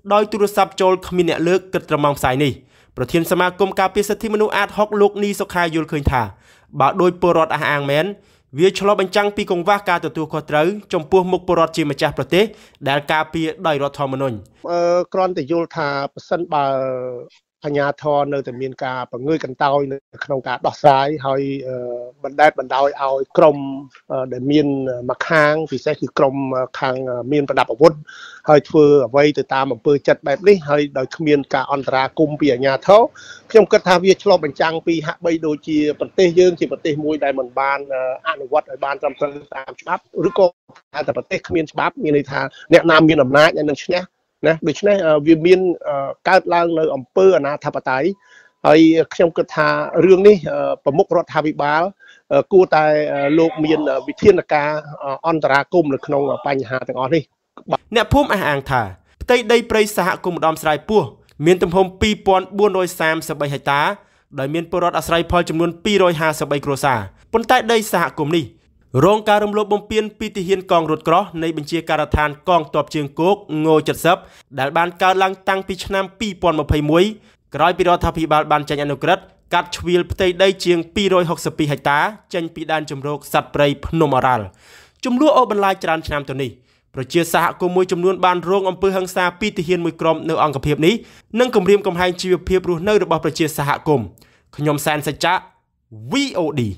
ដោយទូរស័ព្ទចូលគ្មានអ្នកលើកគិតត្រម៉ងផ្សាយនេះប្រធានសមាគមការពារសិទ្ធិមនុស្សអាតហុកលោកនីសុខាយល់ឃើញថាបើដោយពលរដ្ឋអះអាងមែនវាឆ្លុះបញ្ចាំងពីកង្វះការទទួលខុសត្រូវចំពោះមុខពលរដ្ឋជាម្ចាស់ប្រទេសដែលការពារដោយរដ្ឋធម្មនុញ្ញអឺគ្រាន់តែយល់ថាប្រសិនបើអាជ្ញាធរនៅតែមានការបង្ងើយកន្តើយនៅក្នុងការដោះស្រាយហើយបណ្ដេតបណ្ដោយឲ្យក្រមដែលមានមួយខាងពិសេសគឺក្រមខាងមានប្រដាប់អាវុធហើយធ្វើអ្វីទៅតាមអំពើចិត្តបែបនេះហើយដោយគ្មានការអន្តរាគមន៍ពីអាជ្ញាធរខ្ញុំគិតថាវាឆ្លុះបញ្ចាំងពីហាក់បីដូចជាប្រទេសយើងជាប្រទេសមួយដែលមិនបានអនុវត្តឲ្យបានត្រឹមត្រូវតាមច្បាប់ឬក៏តែប្រទេសគ្មានច្បាប់មានន័យថាអ្នកណាមានអំណាចនឹងឈ្នះណាដូច្នេះវាមានកើតឡើងនៅអំពើអនាធិបតេយ្យហើយខ្ញុំគិតថារឿងនេះប្រមុខរដ្ឋាភិបាលគួរតែលោកមានវិធានការអន្តរាគមន៍នៅក្នុងបញ្ហាទាំងអស់នេះអ្នកភូមិអះអាងថាផ្ទៃដីព្រៃសហគមន៍ម្ដំស្រែពោះមានទំហំពីរពាន់បួនរយសាមសិបបីហិកតាដោយមានពលរដ្ឋអាស្រ័យផលចំនួនពីររយហាសិបបីគ្រួសារប៉ុន្តែដីសហគមន៍នេះរងការរំលោភបំពានពីទាហានកងរថក្រោះនៃបញ្ជាការដ្ឋានកងទ័ពជើងគោកងូ เจ็ดสิบដែលបានកើតឡើងតាំងពីឆ្នាំពីរពាន់ម្ភៃមួយក្រោយពីរដ្ឋាភិបាលបានចេញអនុក្រឹត្យកាត់ជ្រៀលផ្ទៃដីជាងពីររយហុកសិបពីរហិកតាចេញពីដែនជម្រកសត្វព្រៃភ្នំអរ៉ាល់ចំនួនអូបន្លាយច្រើនឆ្នាំទៅនេះប្រជាសហគមន៍មួយចំនួនបានរងអំពើហិង្សាពីទាហានមួយក្រុមនៅអង្គភាពនេះនិងគំរាមកំហែងជីវភាពរស់នៅរបស់ប្រជាសហគមន៍ខ្ញុំសែនសច្ចៈ វី អូ ឌី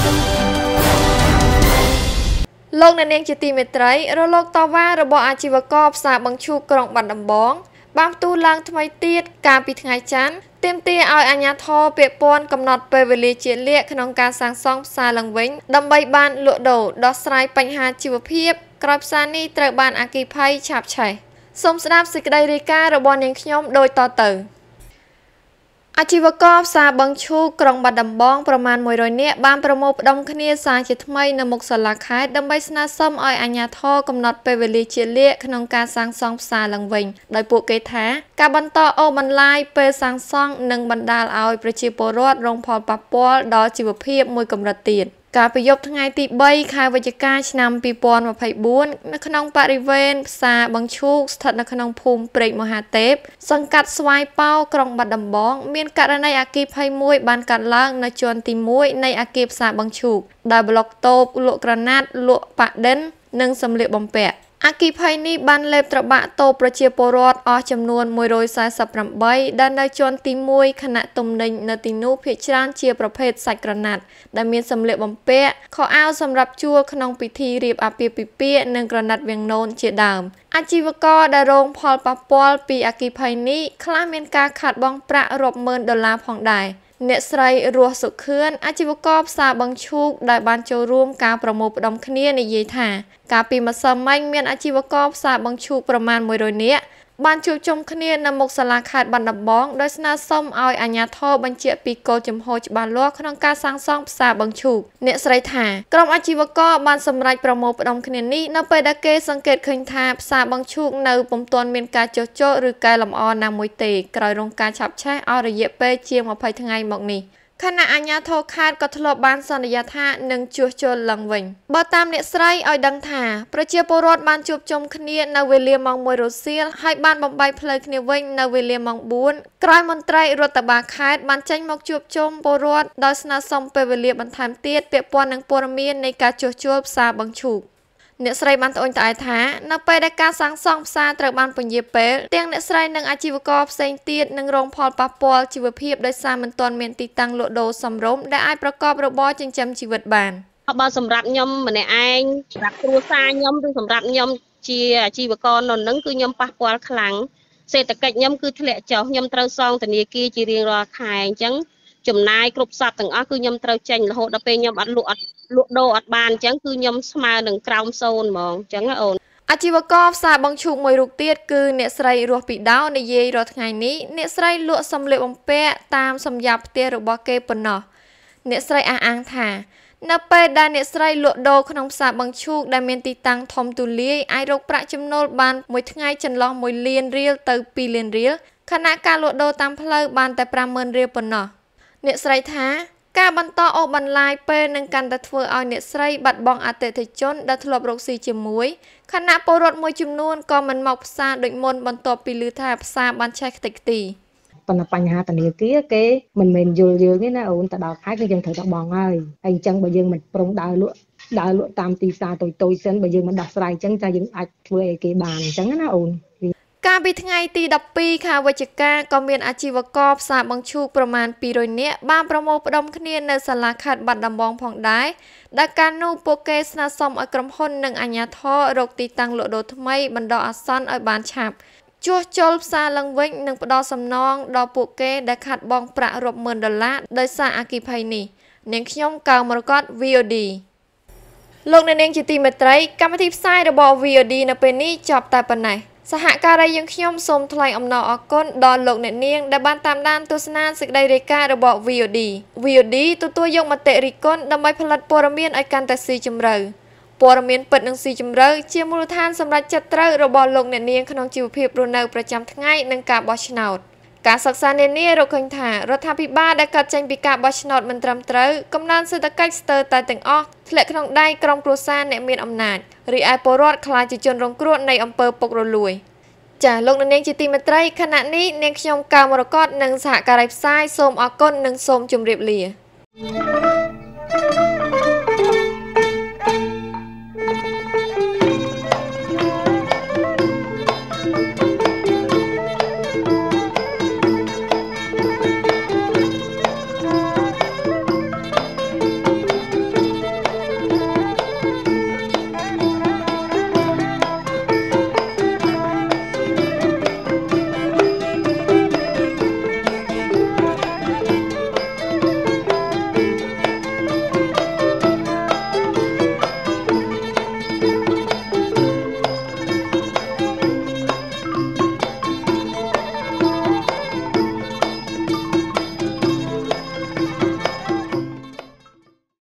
លោកអ្នកនាងជាទីមេត្រីរលកតវ៉ារបស់អាជីវករផ្សារបឹងឈូកក្រុងបាត់ដំបងបានផ្ទុះឡើងថ្មីទៀតកាលពីថ្ងៃច័ន្ទទាមទារឲ្យអាជ្ញាធរពាក់ព័ន្ធកំណត់ពេលវេលាជាក់លាក់ក្នុងការសាងសង់ផ្សារឡើងវិញដើម្បីបានលក់ដូរដោះស្រាយបញ្ហាជីវភាពក្រោយផ្សារនេះត្រូវបានអគ្គិភ័យឆាបឆេះសូមស្ដាប់សេចក្តីរាយការណ៍របស់នាងខ្ញុំដូចតទៅអាជីវករផ្សារបឹងឈូកក្រុងបាត់ដំបងប្រមាណមួយរយនាក់បានប្រមូលផ្ដុំគ្នាសារជាថ្មីនៅមុខសាលាខេត្តដើម្បីស្នើសុំឲ្យអាជ្ញាធរកំណត់ពេលវេលាជាក់លាក់ក្នុងការសាងសង់ផ្សារឡើងវិញដោយពួកគេថាការបន្តអូសបន្លាយពេលសាងសង់នឹងបណ្ដាលឲ្យប្រជាពលរដ្ឋរងផលប៉ះពាល់ដល់ជីវភាពមួយកម្រិតទៀតកាលពីយប់ថ្ងៃទីបីខែវិច្ឆិកាឆ្នាំពីរពាន់ម្ភៃបួននៅក្នុងបរិវេណផ្សារបឹងឈូកស្ថិតនៅក្នុងភូមិព្រែកមហាទេពសង្កាត់ស្វាយប៉ោក្រុងបាត់ដំបងមានករណីអគ្គិភ័យមួយបានកាត់ឡើងនៅជាន់ទីមួយនៃអគារផ្សារបឹងឈូកដែលប្លុកតូបលក់ក្រណាត់លក់ប៉ាដិននិងសម្លៀកបំពាក់អគ្គិភ័យនេះបានលេបត្របាក់តូបប្រជាពលរដ្ឋអស់ចំនួនមួយរយសែសិបប្រាំបីដែលនៅជាន់ទីមួយខណៈទំនិញនៅទីនោះភាគច្រើនជាប្រភេទសាច់ក្រណាត់ដែលមានសម្លៀកបំពាក់ខោអាវសម្រាប់ជួលក្នុងពិធីរៀបអាពាហ៍ពិពាហ៍និងក្រណាត់វាំងននជាដើមអាជីវករដែលរងផលប៉ះពាល់ពីអគ្គិភ័យនេះខ្លះមានការខាតបង់ប្រាក់រាប់ម៉ឺនដុល្លារផងដែរអ្នកស្រីរស់សុខឿនអាជីវករផ្សារបឹងឈូកដែលបានចូលរួមការប្រមូលផ្ដុំគ្នានិយាយថាកាលពីម្សិលមិញមានអាជីវករផ្សារបឹងឈូកប្រមាណមួយរយនាក់បានជួបជុំគ្នានៅមុខសាលាខេត្តបាត់ដំបងដោយស្នើសុំឲ្យអាជ្ញាធរបញ្ជាក់ពីគោលជំហរច្បាស់លាស់ក្នុងការសាងសង់ផ្សារបឹងឈូកអ្នកស្រីថាក្រុមអាជីវករបានសម្រេចប្រមូលផ្ដុំគ្នានេះនៅពេលដែលគេសង្កេតឃើញថាផ្សារបឹងឈូកនៅពុំទាន់មានការចុះចុះឬកែលម្អណាមួយទេក្រោយរងការឆាបឆេះអស់រយៈពេលជាងម្ភៃថ្ងៃមកនេះខណៈអាជ្ញាធរខេត្តក៏ធ្លាប់បានសន្យាថានឹងជួសជុលឡើងវិញបើតាមអ្នកស្រីឲ្យដឹងថាប្រជាពលរដ្ឋបានជួបជុំគ្នានៅវេលាម៉ោងមួយរសៀលហើយបានបំបែកផ្លូវគ្នាវិញនៅវេលាម៉ោងបួនក្រោយមន្ត្រីរដ្ឋបាលខេត្តបានចេញមកជួបជុំពលរដ្ឋដោយស្នើសុំពេលវេលាបន្ថែមទៀតពាក់ព័ន្ធនឹងព័ត៌មាននៃការជួសជុលផ្សារបឹងឈូកអ្នកស្រីបានត្អូញត្អែថានៅពេលដែលការសាងសង់ផ្សារត្រូវបានពន្យាពេលទាំងអ្នកស្រីនិងអាជីវករផ្សេងទៀតនឹងរងផលប៉ះពាល់ជីវភាពដោយសារមិនទាន់មានទីតាំងលក់ដូរសមរម្យដែលអាចប្រកបរបរចិញ្ចឹមជីវិតបានបើសម្រាប់ខ្ញុំម្នាក់ឯងសម្រាប់គ្រួសារខ្ញុំឬសម្រាប់ខ្ញុំជាអាជីវករនៅនឹងគឺខ្ញុំប៉ះពាល់ខ្លាំងសេដ្ឋកិច្ចខ្ញុំគឺធ្លាក់ចុះខ្ញុំត្រូវសងធនាគារជារៀងរាល់ខែអញ្ចឹងចំណាយគ្រប់សពទាំងអស់គឺខ្ញុំត្រូវចេញរហូតដល់ពេលខ្ញុំអត់លក់អត់លក់ដូរអត់បានអញ្ចឹងគឺខ្ញុំស្មើនឹងក្រោមសូន្យហ្មងអញ្ចឹងអូនអាជីវករផ្សារបឹងឈូកមួយរូបទៀតគឺអ្នកស្រីរស់ពីដោនិយាយរាល់ថ្ងៃនេះអ្នកស្រីលក់សម្លៀកបំពាក់តាមសម្យាបផ្ទះរបស់គេប៉ុណ្ណោះអ្នកស្រីអះអាងថានៅពេលដែលអ្នកស្រីលក់ដូរក្នុងផ្សារបឹងឈូកដែលមានទីតាំងធំទូលាយអាចរកប្រាក់ចំណូលបានមួយថ្ងៃចន្លោះមួយលានរៀលទៅពីរលានរៀលខណៈការលក់ដូរតាមផ្លូវបានតែប្រាំម៉ឺនរៀលប៉ុណ្ណោះអ្នកស្រីថាការបន្តអូសបន្លាយពេលនឹងកាន់តែធ្វើឲ្យអ្នកស្រីបាត់បង់អតិថិជនដែលធ្លាប់រកស៊ីជាមួយខណៈពលរដ្ឋមួយចំនួនក៏មិនមកផ្សារដូចមុនបន្ទាប់ពីឮថាផ្សារបានឆេះខ្ទេចខ្ទីប៉ុន្តែបញ្ហាធនាគារគេមិនមែនយល់យើងទេណាអូនទៅដល់ខែគឺយើងត្រូវតែបង់ហើយហើយអញ្ចឹងបើយើងមិនប្រុងដើរលក់ដើរលក់តាមទីផ្សារតូចតូចសិនបើយើងមិនដោះស្រាយអញ្ចឹងចាយើងអាចធ្វើឲ្យគេបានអញ្ចឹងណាអូនកាលពីថ្ងៃទីដប់ពីរខែវិច្ឆិកាក៏មានអាជីវករផ្សារបង្ឈូកប្រមាណពីររយនាក់បានប្រមូលផ្ដុំគ្នានៅសាលាខេត្តបាត់ដំបងផងដែរដែលកាលនោះពួកគេស្នើសុំឲ្យក្រុមហ៊ុននិងអាជ្ញាធររកទីតាំងលក់ដូរថ្មីបណ្ដោះអាសន្នឲ្យបានឆាប់ជួសជុលផ្សារឡើងវិញនិងផ្ដល់សំណងដល់ពួកគេដែលខាត់បង់ប្រាក់រាប់ម៉ឺនដុល្លារដោយសារអគ្គិភ័យនេះនាងខ្ញុំកៅមរកត វី អូ ឌី លោកអ្នកនាងជាទីមេត្រីកម្មវិធីផ្សាយរបស់ វី អូ ឌី នៅពេលនេះចប់តែប៉ុណ្ណេះសហការីយើងខ្ញុំសូមថ្លែងអំណរអគុណដល់លោកអ្នកនាងដែលបានតាមដានទស្សនាសេចក្តីរាយការណ៍របស់ វី អូ ឌី វី អូ ឌី ទទួលយកមតិរិះគន់ដើម្បីផលិតព័ត៌មានឲ្យកាន់តែស៊ីជម្រៅព័ត៌មានពិតនិងស៊ីជម្រៅជាមូលដ្ឋានសម្រាប់ចិត្តត្រូវរបស់លោកអ្នកនាងក្នុងជីវភាពរស់នៅប្រចាំថ្ងៃនិងការបោះឆ្នោតការសិក្សានានារកឃើញថារដ្ឋាភិបាលដែលកាត់ចេញពីការបោះឆ្នោតមិនត្រឹមត្រូវកំណើនសេដ្ឋកិច្ចស្ទើរតែទាំងអស់ធ្លាក់ក្នុងដៃក្រុមគ្រួសារអ្នកមានអំណាចរីឯពលរដ្ឋក្លាយជាជនរងគ្រោះនៃអំពើពុករលួយចាលោកនាងជាទីមេត្រីខណៈនេះនាងខ្ញុំកៅមរកតនិងសហការីផ្សាយសូមអរគុណនិងសូមជម្រាបលា